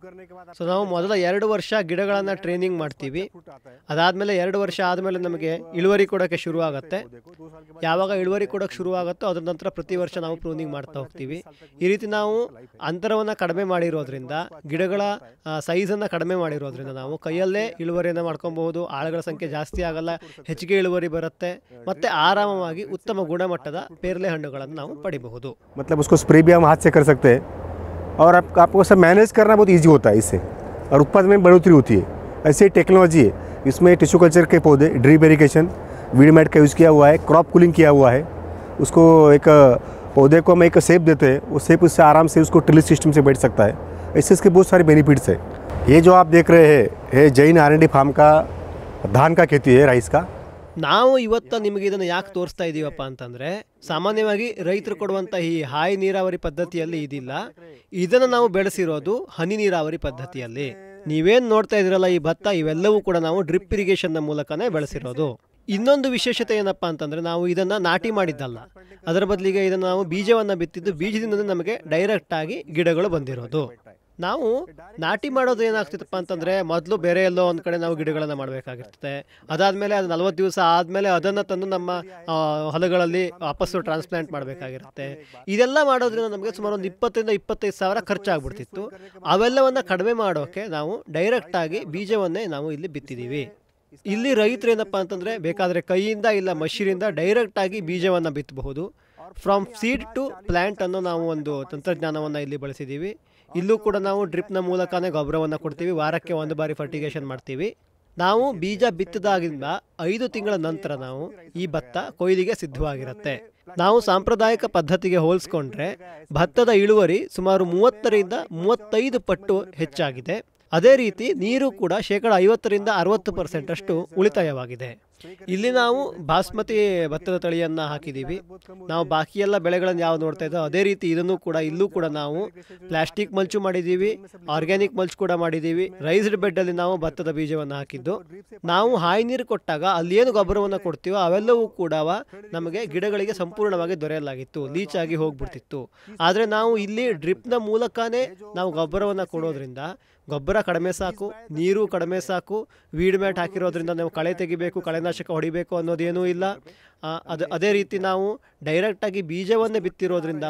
ಸೊ ನಾವು ಮೊದಲ ಎರಡು ವರ್ಷ ಗಿಡಗಳನ್ನು ಟ್ರೈನಿಂಗ್ ಮಾಡ್ತೀವಿ. ಅದಾದಮೇಲೆ ಎರಡು ವರ್ಷ ಆದಮೇಲೆ ನಮಗೆ ಇಳುವರಿ ಕೊಡೋಕ್ಕೆ ಶುರು ಆಗುತ್ತೆ. ಯಾವಾಗ ಇಳುವರಿ ಕೊಡೋಕ್ಕೆ ಶುರು ಆಗುತ್ತೋ ಅದರ ನಂತರ ಪ್ರತಿ ವರ್ಷ ನಾವು ಪ್ರೂನಿಂಗ್ ಮಾಡ್ತಾ ಹೋಗ್ತೀವಿ. ಈ ರೀತಿ ನಾವು ಅಂತರವನ್ನು ಕಡಿಮೆ ಮಾಡಿರೋದ್ರಿಂದ, ಗಿಡಗಳ ಸೈಜನ್ನು ಕಡಿಮೆ ಮಾಡಿರೋದ್ರಿಂದ ನಾವು ಕೈಯಲ್ಲೇ ಇಳುವರಿಯನ್ನು ಮಾಡ್ಕೊಬಹುದು. ಆಳುಗಳ ಸಂಖ್ಯೆ ಜಾಸ್ತಿ ಆಗಲ್ಲ, ಹೆಚ್ಚಿಗೆ ಇಳುವರಿ ಬರುತ್ತೆ, ಮತ್ತೆ ಆರಾಮವಾಗಿ ಉತ್ತಮ ಗುಣಮಟ್ಟದ ಪೇರ್ಲೆ ಹಣ್ಣುಗಳನ್ನು ನಾವು ಪಡಿಬಹುದು. मतलब उसको स्प्रे भी हम हाथ से कर सकते हैं और आप, आपको सब मैनेज करना बहुत इजी होता है इससे, और उत्पादन में बढ़ोतरी होती है. ऐसी टेक्नोलॉजी है इसमें. टिश्यू कल्चर के पौधे, ड्रिप इरिगेशन, वीड मैट का यूज़ किया हुआ है, क्रॉप कूलिंग किया हुआ है. उसको एक पौधे को हम एक शेप देते हैं, वो शेप उससे आराम से उसको ट्रिलिस सिस्टम से बैठ सकता है. इससे इसके बहुत सारे बेनिफिट्स है. ये जो आप देख रहे हैं ये Jain R and D farm का धान का खेती है, राइस का. ನಾವು ಇವತ್ತು ನಿಮಗೆ ಇದನ್ನು ಯಾಕೆ ತೋರಿಸ್ತಾ ಇದ್ದೀವಪ್ಪ ಅಂತಂದರೆ, ಸಾಮಾನ್ಯವಾಗಿ ರೈತರು ಕೊಡುವಂಥ ಈ ಹಾಯಿ ನೀರಾವರಿ ಪದ್ಧತಿಯಲ್ಲಿ ಇದಿಲ್ಲ. ಇದನ್ನು ನಾವು ಬೆಳೆಸಿರೋದು ಹನಿ ನೀರಾವರಿ ಪದ್ಧತಿಯಲ್ಲಿ. ನೀವೇನು ನೋಡ್ತಾ ಇದ್ದೀರಲ್ಲ ಈ ಭತ್ತ, ಇವೆಲ್ಲವೂ ಕೂಡ ನಾವು ಡ್ರಿಪ್ ಇರಿಗೇಷನ್ನ ಮೂಲಕನೇ ಬೆಳೆಸಿರೋದು. ಇನ್ನೊಂದು ವಿಶೇಷತೆ ಏನಪ್ಪ ಅಂತಂದರೆ, ನಾವು ಇದನ್ನು ನಾಟಿ ಮಾಡಿದ್ದಲ್ಲ, ಅದರ ಬದಲಿಗೆ ಇದನ್ನು ನಾವು ಬೀಜವನ್ನು ಬಿತ್ತಿದ್ದು, ಬೀಜದಿಂದ ನಮಗೆ ಡೈರೆಕ್ಟಾಗಿ ಗಿಡಗಳು ಬಂದಿರೋದು. ನಾವು ನಾಟಿ ಮಾಡೋದು ಏನಾಗ್ತಿತ್ತಪ್ಪ ಅಂತಂದರೆ, ಮೊದಲು ಬೇರೆ ಎಲ್ಲೋ ಒಂದು ಕಡೆ ನಾವು ಗಿಡಗಳನ್ನು ಮಾಡಬೇಕಾಗಿರ್ತದೆ. ಅದಾದಮೇಲೆ ಅದು ನಲ್ವತ್ತು ದಿವಸ ಆದಮೇಲೆ ಅದನ್ನು ತಂದು ನಮ್ಮ ಹೊಲಗಳಲ್ಲಿ ವಾಪಸ್ಸು ಟ್ರಾನ್ಸ್ಪ್ಲಾಂಟ್ ಮಾಡಬೇಕಾಗಿರುತ್ತೆ. ಇದೆಲ್ಲ ಮಾಡೋದ್ರಿಂದ ನಮಗೆ ಸುಮಾರು ಒಂದು ಇಪ್ಪತ್ತರಿಂದ ಇಪ್ಪತ್ತೈದು ಸಾವಿರ ಖರ್ಚಾಗ್ಬಿಡ್ತಿತ್ತು. ಅವೆಲ್ಲವನ್ನು ಕಡಿಮೆ ಮಾಡೋಕ್ಕೆ ನಾವು ಡೈರೆಕ್ಟಾಗಿ ಬೀಜವನ್ನೇ ನಾವು ಇಲ್ಲಿ ಬಿತ್ತಿದ್ದೀವಿ. ಇಲ್ಲಿ ರೈತರು ಏನಪ್ಪ ಅಂತಂದರೆ, ಬೇಕಾದರೆ ಕೈಯಿಂದ ಇಲ್ಲ ಮಷೀನಿಂದ ಡೈರೆಕ್ಟಾಗಿ ಬೀಜವನ್ನು ಬಿತ್ತಬಹುದು. ಫ್ರಮ್ ಸೀಡ್ ಟು ಪ್ಲ್ಯಾಂಟ್ ಅನ್ನೋ ನಾವು ಒಂದು ತಂತ್ರಜ್ಞಾನವನ್ನು ಇಲ್ಲಿ ಬಳಸಿದ್ದೀವಿ. ಇಲ್ಲೂ ಕೂಡ ನಾವು ಡ್ರಿಪ್ನ ಮೂಲಕನೇ ಗೊಬ್ಬರವನ್ನು ಕೊಡ್ತೀವಿ. ವಾರಕ್ಕೆ ಒಂದು ಬಾರಿ ಫರ್ಟಿಗೇಷನ್ ಮಾಡ್ತೀವಿ. ನಾವು ಬೀಜ ಬಿತ್ತಿದಾಗಿಂದ ಐದು ತಿಂಗಳ ನಂತರ ನಾವು ಈ ಭತ್ತ ಕೊಯ್ಲಿಗೆ ಸಿದ್ಧವಾಗಿರುತ್ತೆ. ನಾವು ಸಾಂಪ್ರದಾಯಿಕ ಪದ್ಧತಿಗೆ ಹೋಲಿಸ್ಕೊಂಡ್ರೆ ಭತ್ತದ ಇಳುವರಿ ಸುಮಾರು ಮೂವತ್ತರಿಂದ ಮೂವತ್ತೈದು ಪಟ್ಟು ಹೆಚ್ಚಾಗಿದೆ. ಅದೇ ರೀತಿ ನೀರು ಕೂಡ ಶೇಕಡ ಐವತ್ತರಿಂದ ಅರವತ್ತು ಪರ್ಸೆಂಟ್ ಅಷ್ಟು ಉಳಿತಾಯವಾಗಿದೆ. ಇಲ್ಲಿ ನಾವು ಬಾಸ್ಮತಿ ಭತ್ತದ ತಳಿಯನ್ನು ಹಾಕಿದ್ದೀವಿ. ನಾವು ಬಾಕಿ ಎಲ್ಲ ಬೆಳೆಗಳನ್ನು ಯಾವ ನೋಡ್ತಾ ಇದ್ದೋ ಅದೇ ರೀತಿ ಇದನ್ನು ಕೂಡ ಇಲ್ಲೂ ಕೂಡ ನಾವು ಪ್ಲಾಸ್ಟಿಕ್ ಮಲ್ಚು ಮಾಡಿದ್ದೀವಿ, ಆರ್ಗ್ಯಾನಿಕ್ ಮಲ್ಚ್ ಕೂಡ ಮಾಡಿದ್ದೀವಿ. ರೈಸ್ಡ್ ಬೆಡ್ಡಲ್ಲಿ ನಾವು ಭತ್ತದ ಬೀಜವನ್ನು ಹಾಕಿದ್ದು. ನಾವು ಹಾಯಿ ನೀರು ಕೊಟ್ಟಾಗ ಅಲ್ಲಿ ಏನು ಗೊಬ್ಬರವನ್ನು ಕೊಡ್ತೀವೋ ಅವೆಲ್ಲವೂ ಕೂಡ ನಮಗೆ ಗಿಡಗಳಿಗೆ ಸಂಪೂರ್ಣವಾಗಿ ದೊರೆಯಲಾಗಿತ್ತು, ಲೀಚ್ ಆಗಿ ಹೋಗ್ಬಿಡ್ತಿತ್ತು. ಆದರೆ ನಾವು ಇಲ್ಲಿ ಡ್ರಿಪ್ನ ಮೂಲಕನೇ ನಾವು ಗೊಬ್ಬರವನ್ನು ಕೊಡೋದ್ರಿಂದ ಗೊಬ್ಬರ ಕಡಿಮೆ ಸಾಕು, ನೀರು ಕಡಿಮೆ ಸಾಕು. ವೀಡ್ ಮ್ಯಾಟ್ ಹಾಕಿರೋದ್ರಿಂದ ನಾವು ಕಳೆ ತೆಗಿಬೇಕು, ಕಳೆನಾಶಕ ಹೊಡಿಬೇಕು ಅನ್ನೋದೇನೂ ಇಲ್ಲ. ಅದು ಅದೇ ರೀತಿ ನಾವು ಡೈರೆಕ್ಟಾಗಿ ಬೀಜವನ್ನೇ ಬಿತ್ತಿರೋದ್ರಿಂದ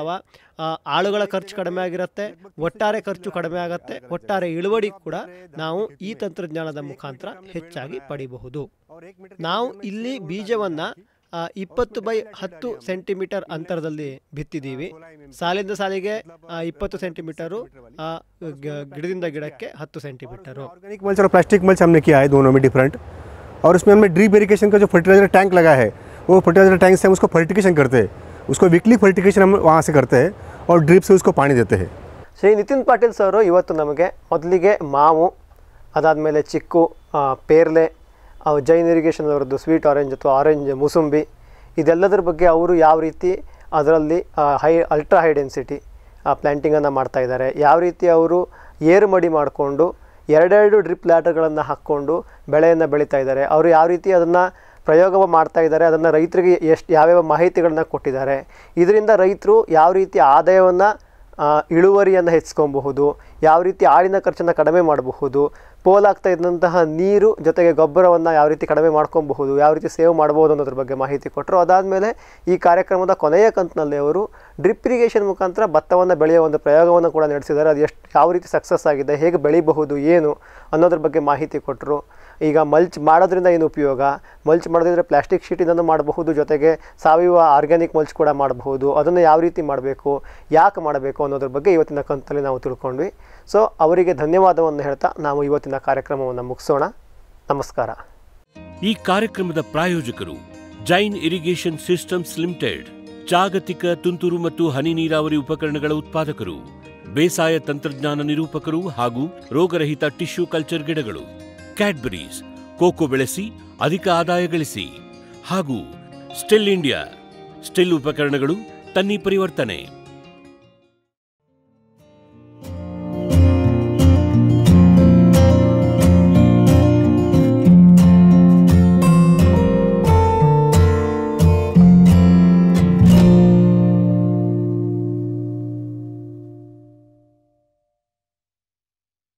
ಆಳುಗಳ ಖರ್ಚು ಕಡಿಮೆ ಆಗಿರುತ್ತೆ, ಒಟ್ಟಾರೆ ಖರ್ಚು ಕಡಿಮೆ ಆಗುತ್ತೆ, ಒಟ್ಟಾರೆ ಇಳುವರಿ ಕೂಡ ನಾವು ಈ ತಂತ್ರಜ್ಞಾನದ ಮುಖಾಂತರ ಹೆಚ್ಚಾಗಿ ಪಡಿಬಹುದು. ನಾವು ಇಲ್ಲಿ ಬೀಜವನ್ನು ಇಪ್ಪತ್ತು ಬೈ ಹತ್ತು ಸೆಂಟಿಮೀಟರ್ ಅಂತರದಲ್ಲಿ ಬಿತ್ತಿದ್ದೀವಿ. ಸಾಲಿಂದ ಸಾಲಿಗೆ ಇಪ್ಪತ್ತು ಸೆಂಟಿಮೀಟರು, ಗಿಡದಿಂದ ಗಿಡಕ್ಕೆ ಹತ್ತು ಸೆಂಟಿಮೀಟರು. ऑर्गेनिक मल्च और प्लास्टिक मल्च हमने किया है, दोनों में डिफरेंट. और उसमें हमने ड्रिप इरिगेशन का जो फर्टिलाइजर टैंक लगा है, वो फर्टिलाइजर टैंक से हम उसको फर्टिगेशन करते हैं. उसको वीकली फर्टिगेशन हम वहाँ से करते हैं और ड्रिप से उसको पानी देते हैं। ಶ್ರೀ ನಿತಿನ್ ಪಾಟೀಲ್ ಸರ್ ಇವತ್ತು ನಮಗೆ ಮೊದಲಿಗೆ ಮಾವು, ಅದಾದಮೇಲೆ ಚಿಕ್ಕು, ಪೇರ್ಲೆ, ಜೈನ್ ಇರಿಗೇಷನ್ ಅವರದ್ದು ಸ್ವೀಟ್ ಆರೆಂಜ್ ಅಥವಾ ಆರೆಂಜ್ ಮೂಸಂಬಿ, ಇದೆಲ್ಲದರ ಬಗ್ಗೆ ಅವರು ಯಾವ ರೀತಿ ಅದರಲ್ಲಿ ಹೈ ಅಲ್ಟ್ರಾ ಹೈ ಡೆನ್ಸಿಟಿ ಪ್ಲ್ಯಾಂಟಿಂಗನ್ನು ಮಾಡ್ತಾಯಿದ್ದಾರೆ, ಯಾವ ರೀತಿ ಅವರು ಏರು ಮಡಿ ಮಾಡಿಕೊಂಡು ಎರಡೆರಡು ಡ್ರಿಪ್ ಲ್ಯಾಡರ್ಗಳನ್ನು ಹಾಕ್ಕೊಂಡು ಬೆಳೆಯನ್ನು ಬೆಳೀತಾ ಇದ್ದಾರೆ, ಅವರು ಯಾವ ರೀತಿ ಅದನ್ನು ಪ್ರಯೋಗ ಮಾಡ್ತಾ ಇದ್ದಾರೆ, ಅದನ್ನು ರೈತರಿಗೆ ಎಷ್ಟು ಯಾವ್ಯಾವ ಮಾಹಿತಿಗಳನ್ನ ಕೊಟ್ಟಿದ್ದಾರೆ, ಇದರಿಂದ ರೈತರು ಯಾವ ರೀತಿ ಆದಾಯವನ್ನು ಇಳುವರಿಯನ್ನು ಹೆಚ್ಚಿಸ್ಕೊಬಹುದು, ಯಾವ ರೀತಿ ಆಳಿನ ಖರ್ಚನ್ನು ಕಡಿಮೆ ಮಾಡಬಹುದು, ಪೋಲಾಗ್ತಾ ಇದ್ದಂತಹ ನೀರು ಜೊತೆಗೆ ಗೊಬ್ಬರವನ್ನು ಯಾವ ರೀತಿ ಕಡಿಮೆ ಮಾಡ್ಕೊಬಹುದು, ಯಾವ ರೀತಿ ಸೇವ್ ಮಾಡ್ಬೋದು ಅನ್ನೋದ್ರ ಬಗ್ಗೆ ಮಾಹಿತಿ ಕೊಟ್ಟರು. ಅದಾದಮೇಲೆ ಈ ಕಾರ್ಯಕ್ರಮದ ಕೊನೆಯ ಕಂತಿನಲ್ಲಿ ಅವರು ಡ್ರಿಪ್ ಇರಿಗೇಷನ್ ಮುಖಾಂತರ ಭತ್ತವನ್ನು ಬೆಳೆಯುವ ಒಂದು ಪ್ರಯೋಗವನ್ನು ಕೂಡ ನಡೆಸಿದ್ದಾರೆ. ಅದು ಎಷ್ಟು ಯಾವ ರೀತಿ ಸಕ್ಸಸ್ ಆಗಿದೆ, ಹೇಗೆ ಬೆಳಿಬಹುದು ಏನು ಅನ್ನೋದ್ರ ಬಗ್ಗೆ ಮಾಹಿತಿ ಕೊಟ್ಟರು. ಈಗ ಮಲ್ಚ್ ಮಾಡೋದ್ರಿಂದ ಏನು ಉಪಯೋಗ, ಮಲ್ಚ್ ಮಾಡೋದ್ರಿಂದ ಪ್ಲಾಸ್ಟಿಕ್ ಶೀಟಿಂದನೂ ಮಾಡಬಹುದು, ಜೊತೆಗೆ ಸಾವಯವ ಆರ್ಗ್ಯಾನಿಕ್ ಮಲ್ಚ್ ಕೂಡ ಮಾಡಬಹುದು, ಅದನ್ನು ಯಾವ ರೀತಿ ಮಾಡಬೇಕು, ಯಾಕೆ ಮಾಡಬೇಕು ಅನ್ನೋದ್ರ ಬಗ್ಗೆ ಇವತ್ತಿನ ಕಂತಲ್ಲಿ ನಾವು ತಿಳ್ಕೊಂಡ್ವಿ. ಸೊ ಅವರಿಗೆ ಧನ್ಯವಾದವನ್ನು ಹೇಳ್ತಾ ನಾವು ಇವತ್ತಿನ ಕಾರ್ಯಕ್ರಮವನ್ನು ಮುಗಿಸೋಣ. ನಮಸ್ಕಾರ. ಈ ಕಾರ್ಯಕ್ರಮದ ಪ್ರಾಯೋಜಕರು ಜೈನ್ ಇರಿಗೇಷನ್ ಸಿಸ್ಟಮ್ಸ್ ಲಿಮಿಟೆಡ್, ಜಾಗತಿಕ ತುಂತುರು ಮತ್ತು ಹನಿ ನೀರಾವರಿ ಉಪಕರಣಗಳ ಉತ್ಪಾದಕರು, ಬೇಸಾಯ ತಂತ್ರಜ್ಞಾನ ನಿರೂಪಕರು ಹಾಗೂ ರೋಗರಹಿತ ಟಿಶ್ಯೂ ಕಲ್ಚರ್ ಗಿಡಗಳು, ಕ್ಯಾಡ್ಬರೀಸ್, ಕೋಕೋ ಬೆಳೆಸಿ ಅಧಿಕ ಆದಾಯ ಗಳಿಸಿ, ಹಾಗೂ ಸ್ಟಿಲ್ ಇಂಡಿಯಾ, ಸ್ಟಿಲ್ ಉಪಕರಣಗಳು ತನ್ನಿ ಪರಿವರ್ತನೆ.